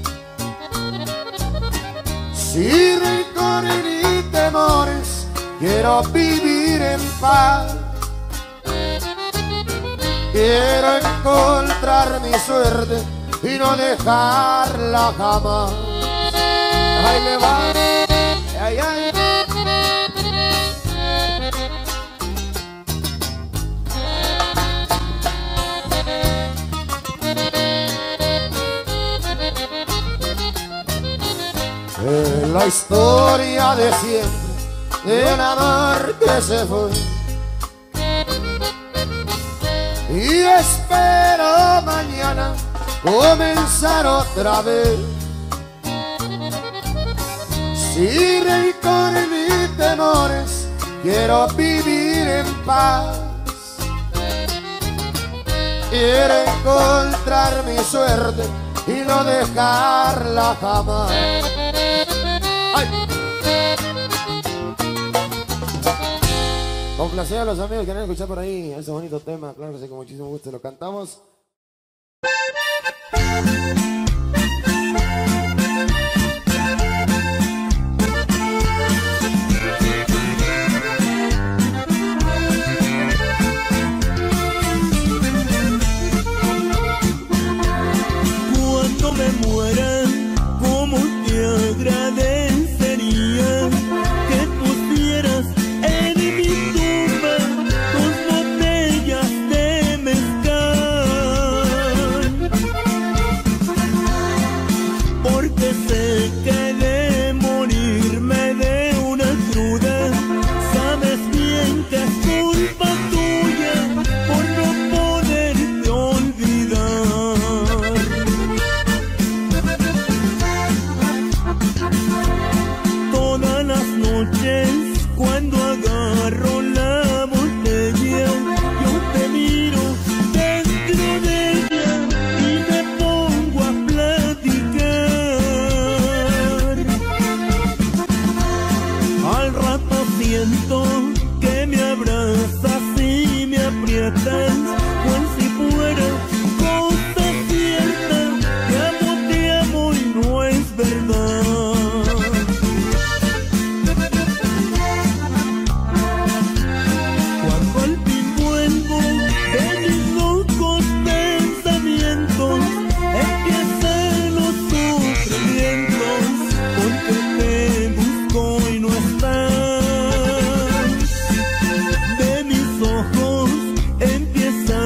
Sin rencor ni temores, quiero vivir en paz. Quiero encontrar mi suerte y no dejarla jamás. Ahí me va, ay, ay. Es la historia de siempre, de un amor que se fue. Y espero mañana comenzar otra vez. Sin rencor ni temores, quiero vivir en paz. Quiero encontrar mi suerte y no dejarla jamás. ¡Ay! Complacer a los amigos que han escuchado por ahí ese bonito tema, claro que sí, con muchísimo gusto lo cantamos. Cuando me muera, ¿cómo te agradecería que pusieras en mi tumba tus botellas de mezcal? Porque sé que de morirme de una cruda, sabes bien que es culpa tuya por no poderte olvidar. Todas las noches cuando agarro la botella, yo te miro dentro de ella y me pongo a platicar. Al rato siento que me abrazas y me aprietas, cual si fuera cosa cierta. Te amo y no es verdad. Cuando al fin vuelvo de mis locos pensamientos, empiezan los sufrimientos, porque te busco y no estás. De mis ojos empieza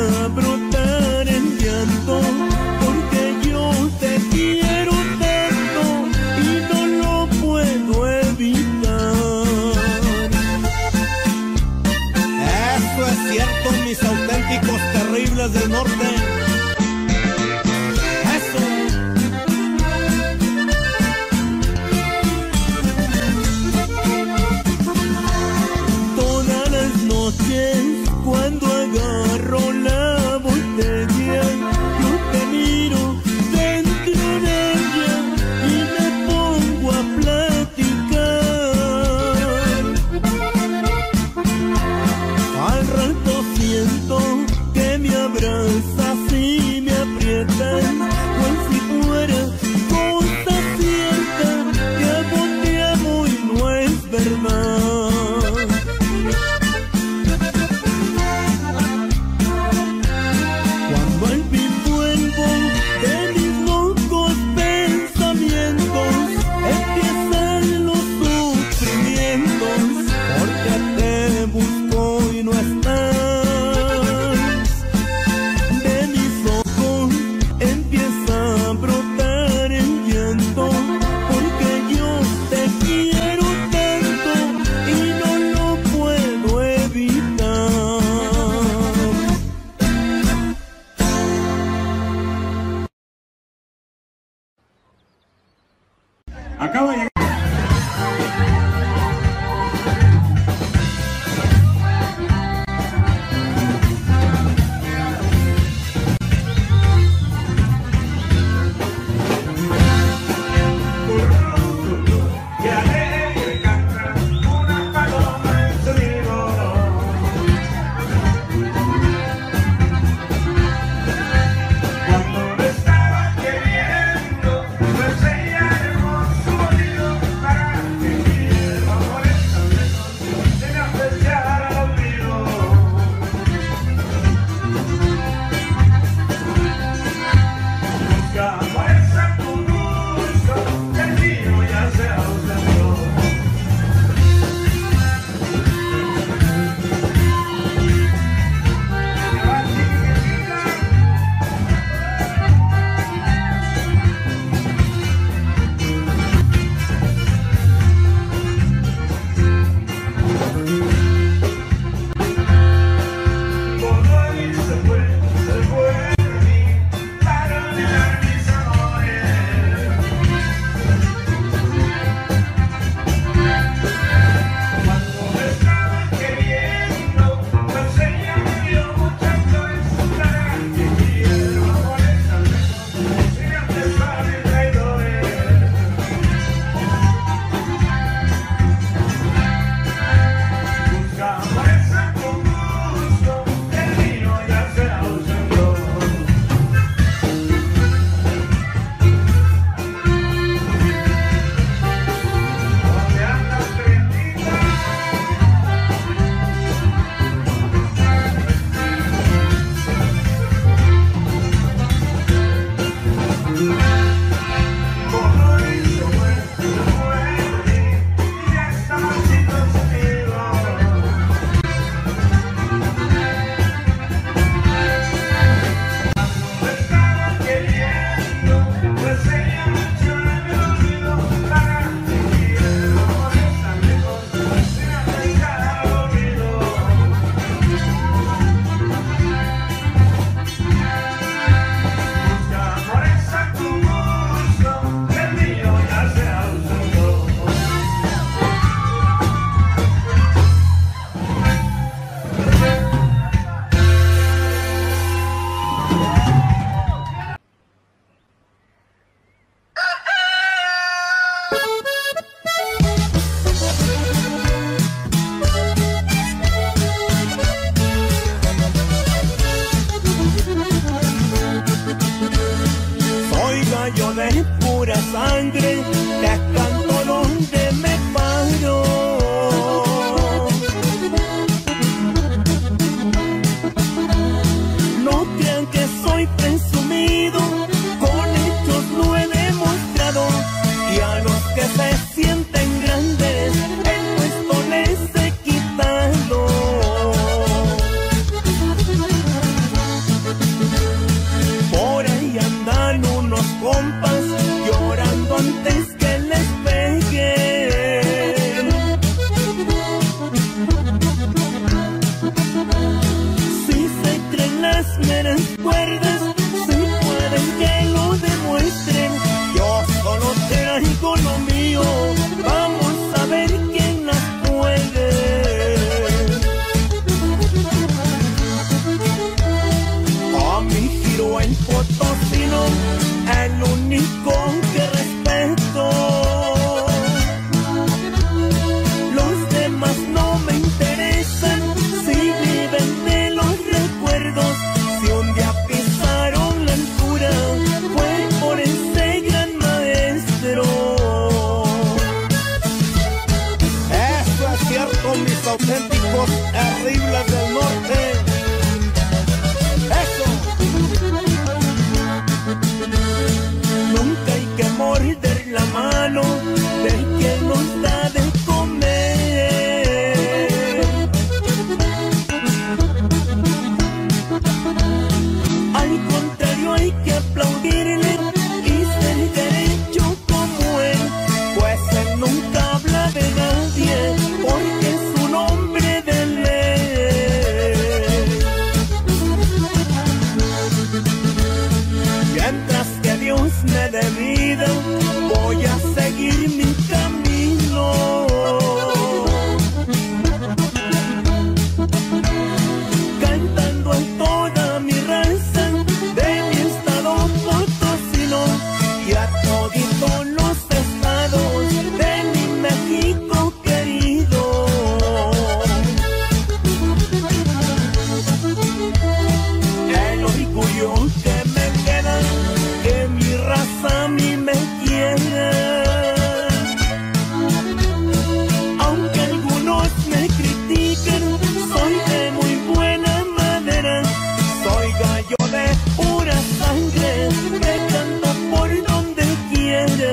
todos mis auténticos arriblas del norte. ¡Eso! Nunca hay que morder la mano de quien nos da de comer. Al contrario, hay que aplaudirle y ser derecho como él, pues él nunca habla de nadie porque es un hombre de ley. Mientras que Dios me dé vida, voy a seguir mi camino. Cantando a toda mi raza de mi estado potosino y a toditos los estados de mi México querido. El orgullo que me queda, que mi raza a mí me quiera. Aunque algunos me critiquen, soy de muy buena madera. Soy gallo de pura sangre, que canto por donde quiera.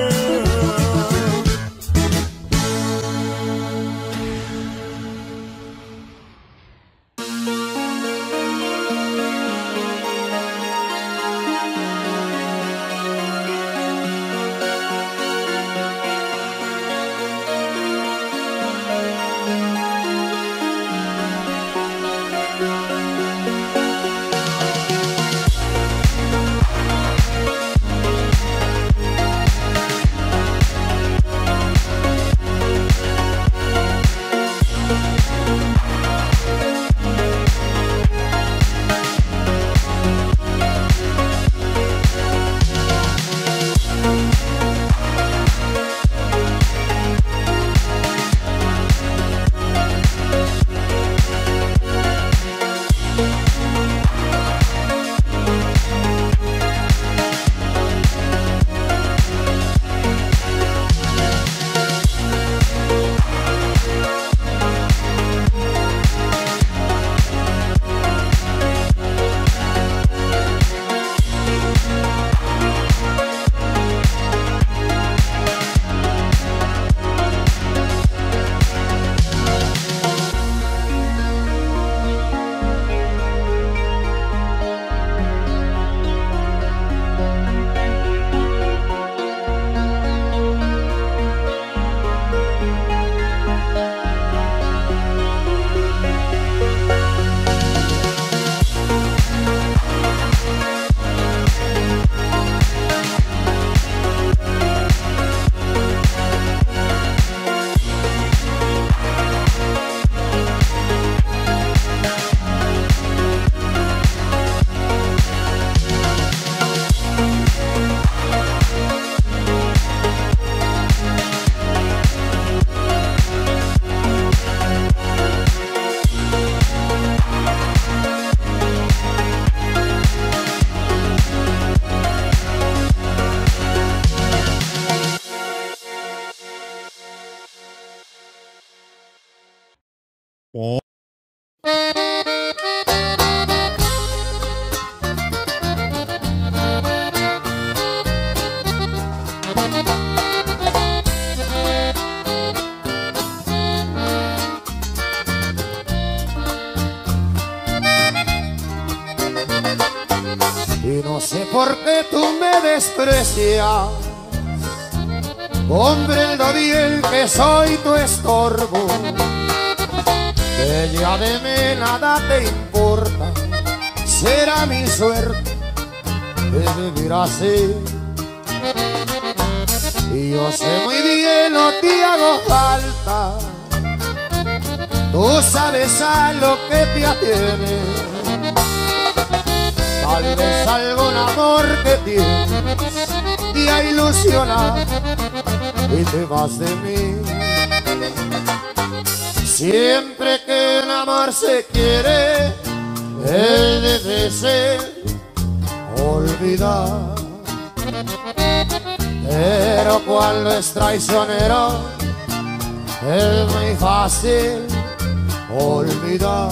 Y no sé por qué tú me desprecias, comprendo bien que soy tu estorbo, que ya de mí nada te importa. Será mi suerte de vivir así, y yo sé muy bien no te hago falta. Tú sabes a lo que te atiene, tal vez algún amor que tienes te ha ilusionado y te vas de mí. Siempre que un amor se quiere, él debe ser olvidar. Pero cuando es traicionero, es muy fácil olvidar.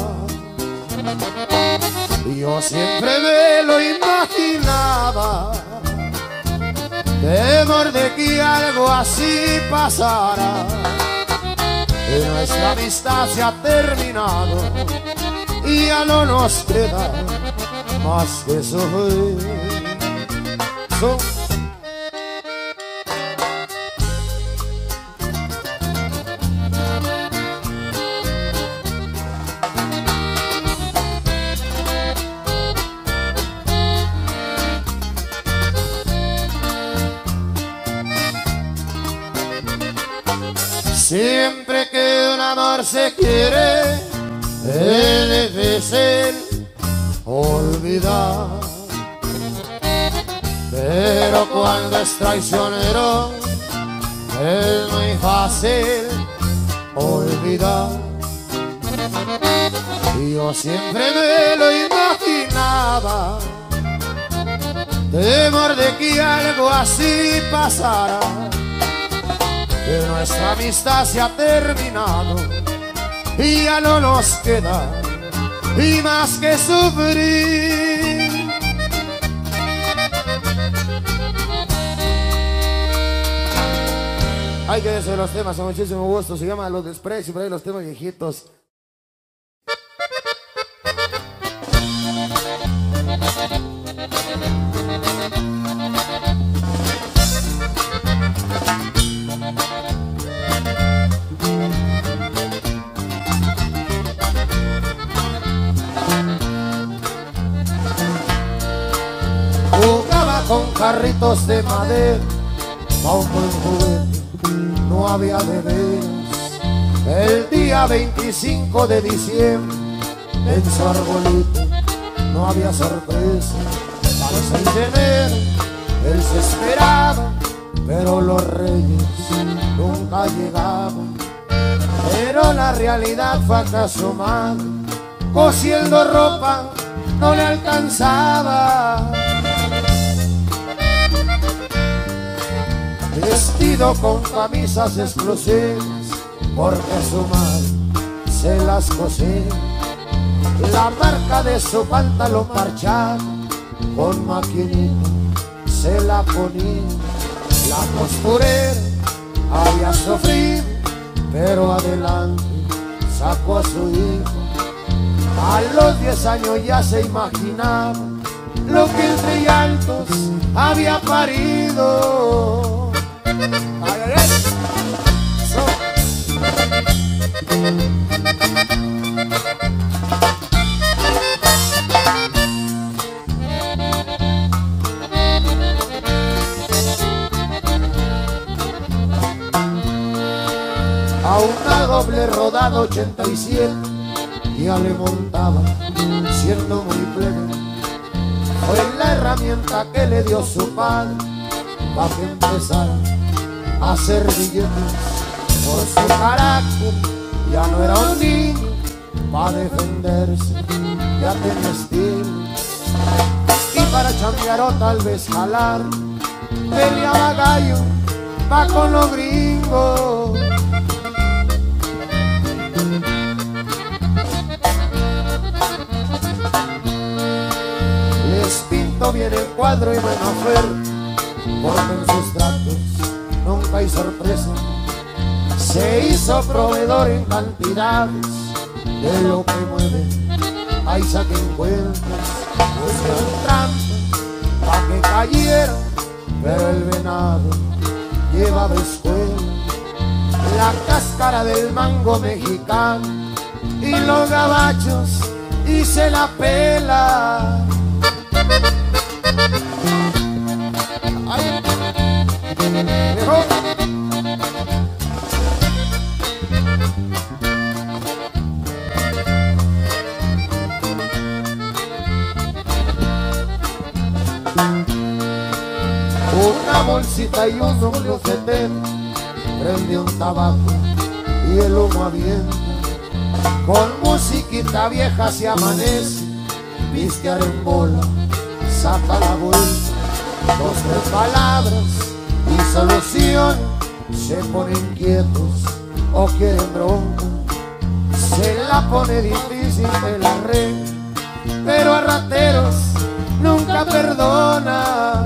Yo siempre me lo imaginaba, temor de que algo así pasara, y nuestra amistad se ha terminado y ya no nos queda más que sufrir. Siempre que un amor se quiere, es difícil olvidar. Pero cuando es traicionero, es muy fácil olvidar. Y yo siempre me lo imaginaba, temor de que algo así pasara, que nuestra amistad se ha terminado y ya no nos queda y más que sufrir. Hay que decir los temas, con muchísimo gusto. Se llama Los Desprecios, por ahí los temas viejitos. Jugaba con carritos de madera, a un buen juguete no había deberes. El día 25 de diciembre, en su arbolito no había sorpresa. Para el 6 de enero, él se esperaba, pero los reyes nunca llegaban. Pero la realidad fue acaso mal, cosiendo ropa no le alcanzaba. Vestido con camisas exclusivas, porque su madre se las cosía. La marca de su pantalón marchado, con maquinita se la ponía. La costurera había sufrido, pero adelante sacó a su hijo. A los 10 años ya se imaginaba lo que entre llantos había parido. A una doble rodada 87 ya le montaba, siendo muy plebe. Fue la herramienta que le dio su padre para que empezara a hacer billetes. Por su carácter ya no era un niño, para defenderse ya tenía estilo. Y para chambear o tal vez jalar, peleaba gallo pa' con los gringos. Les pinto bien el cuadro y buena oferta, porque en sus tratos nunca hay sorpresa. Se hizo proveedor en cantidades de lo que mueve, ahí saque encuentros. Pusieron trampa pa' que cayera, pero el venado llevaba escuela. La cáscara del mango mexicano y los gabachos y se la pela. Ay, mejor. Una bolsita y un WCT, prendió un tabaco y el humo avienta. Con musiquita vieja se amanece, pistear en bola, saca la vuelta. 2, 3 palabras y solución, se ponen quietos o quieren bronca. Se la pone difícil el arreglo, pero a rateros nunca perdona.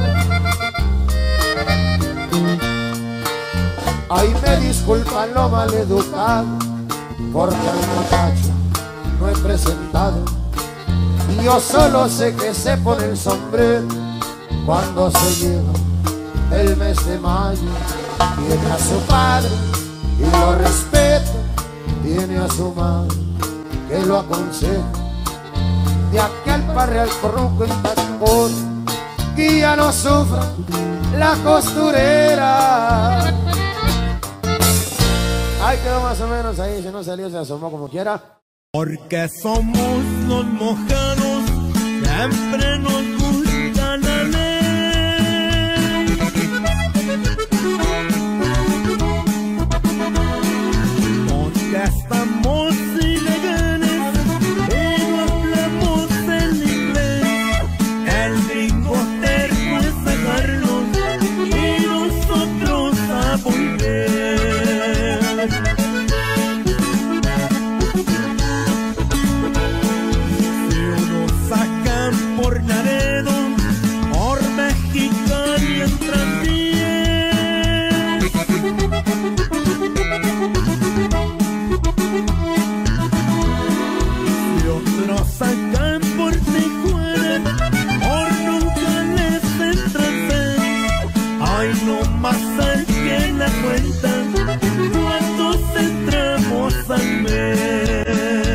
Ay, me disculpa lo maleducado, porque al muchacho no he presentado. Y yo solo sé que se pone el sombrero cuando se llega el mes de mayo. Tiene a su padre y lo respeta, tiene a su madre que lo aconseja. De aquel parreal corruco en tacón, que ya no sufra la costurera. Ahí quedó más o menos ahí, si no salió se asomó como quiera. Porque somos los mojados, siempre nos gusta la ley. Porque estamos ilegales y no hablamos el inglés. El gringo terco es sacarnos y nosotros a volver. Por Laredo, por Mexicali entran 10. Si otros sacan por Tijuana, por nunca les entran 6. Ay, no más al que la cuenta, ¿cuántos entramos al mes?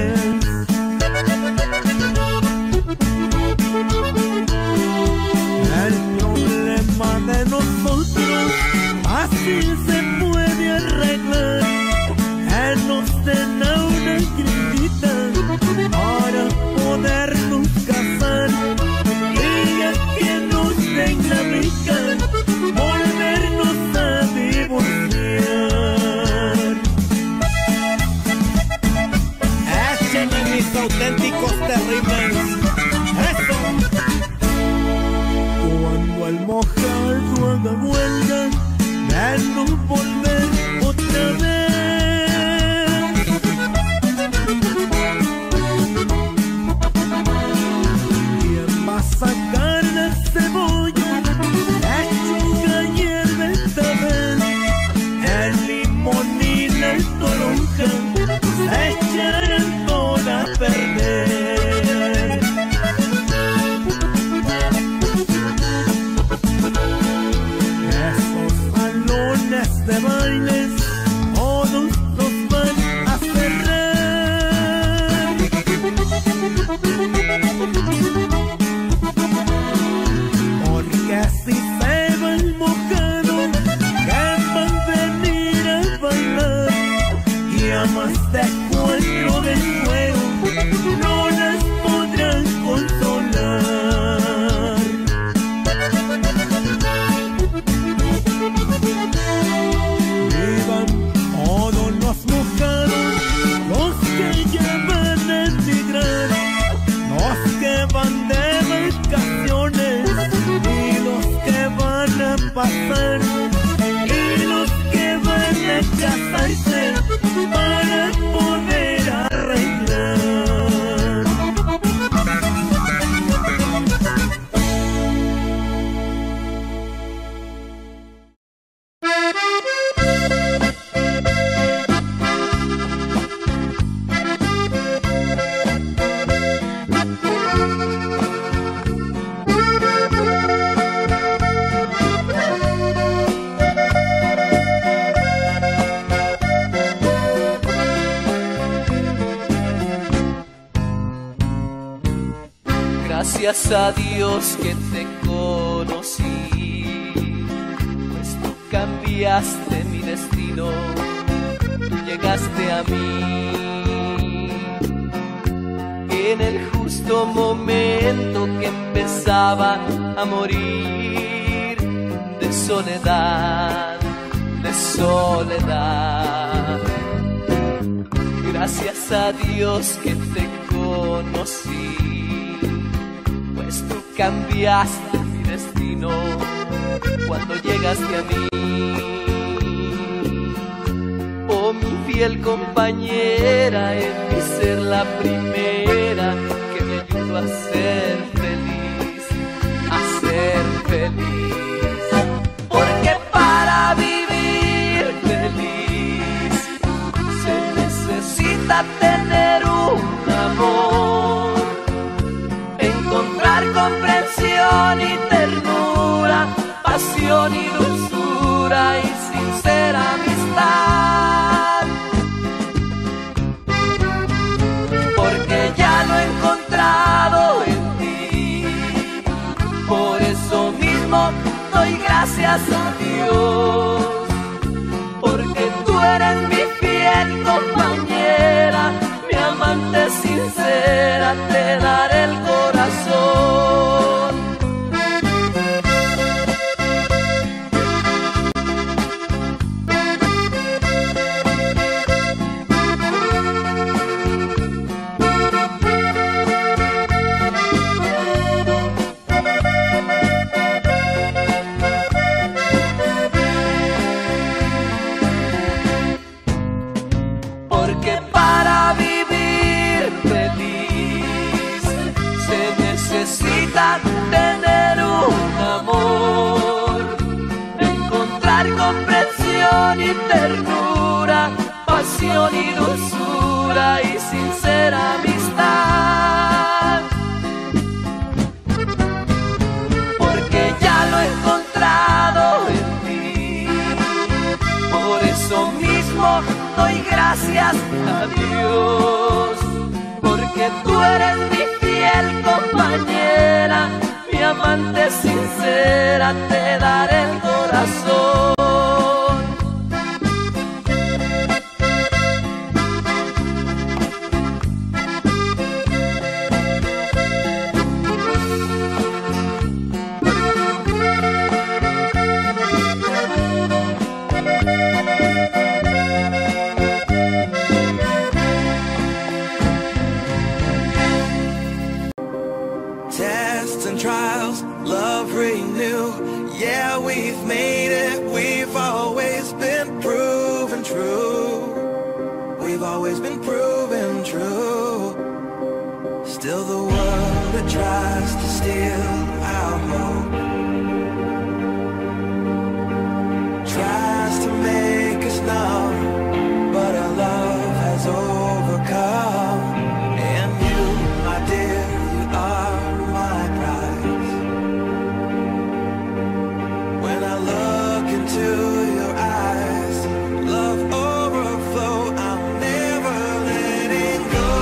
De nosotros así se puede arreglar, que nos den a una gringuita para podernos casar, y ya que nos den la rica, volvernos a divorciar. Échenle mis auténticos terribles. Cuando al mojado haga huelga, ya no volver otra vez. ¿Quién va a sacar la cebolla, la lechuga y el betabel? El limón y la toronja se echarán toda a perder. De bailes todos nos van a cerrar. Porque si se va el mojado, que van a venir a bailar, y a más de 4 del juego no las podrán consolar. Todos los mojados, los que ya van a emigrar, los que van de vacaciones y los que van a pasar, y los que van a casarse para poder arreglar. Gracias a Dios que te conocí, pues tú cambiaste mi destino, tú llegaste a mí en el justo momento que empezaba a morir de soledad, de soledad. Gracias a Dios que te conocí, pues tú cambiaste mi destino cuando llegaste a mí. Oh, mi fiel fiel compañera, en mí ser la primera que me ayudó a ser feliz, a ser feliz. Porque para vivir feliz se necesita tener un amor, encontrar comprensión y ternura, pasión y dulzura y sincera amistad. Porque ya lo he encontrado en ti, por eso mismo doy gracias a Dios. Porque tú eres mi fiel compañera, mi amante sincera, te daré el corazón. Porque para vivir feliz se necesita tener un amor, encontrar comprensión y ternura, pasión y dulzura y sincera amistad. Porque ya lo he encontrado en ti, por eso mismo doy gracias a Dios. Porque tú eres mi fiel compañera, mi amante sincera, te daré el corazón. Tests and trials, love renew. Yeah, we've made it. We've always been proven true. We've always been proven true. Still the world that tries to steal our hope, tries to make us numb, but our love has overcome. And you, my dear, you are my prize. When I look into your eyes, love overflow, I'm never letting go.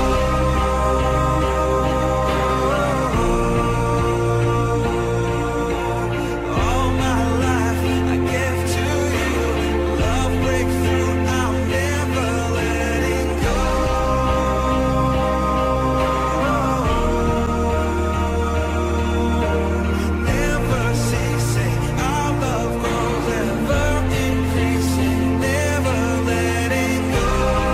All my life I give to you, love breakthrough, I'm never letting go. Never ceasing, our love grows ever increasing, never letting go.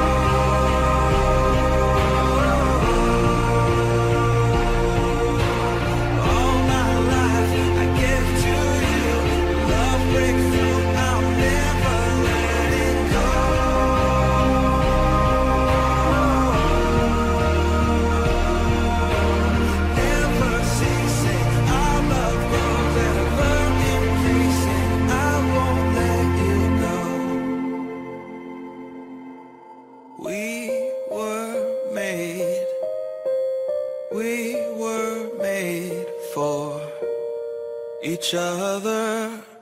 All my life I give to you, love breakthrough, I'm never letting go. Never ceasing, our love grows ever increasing, I won't let you go. We were made for each other.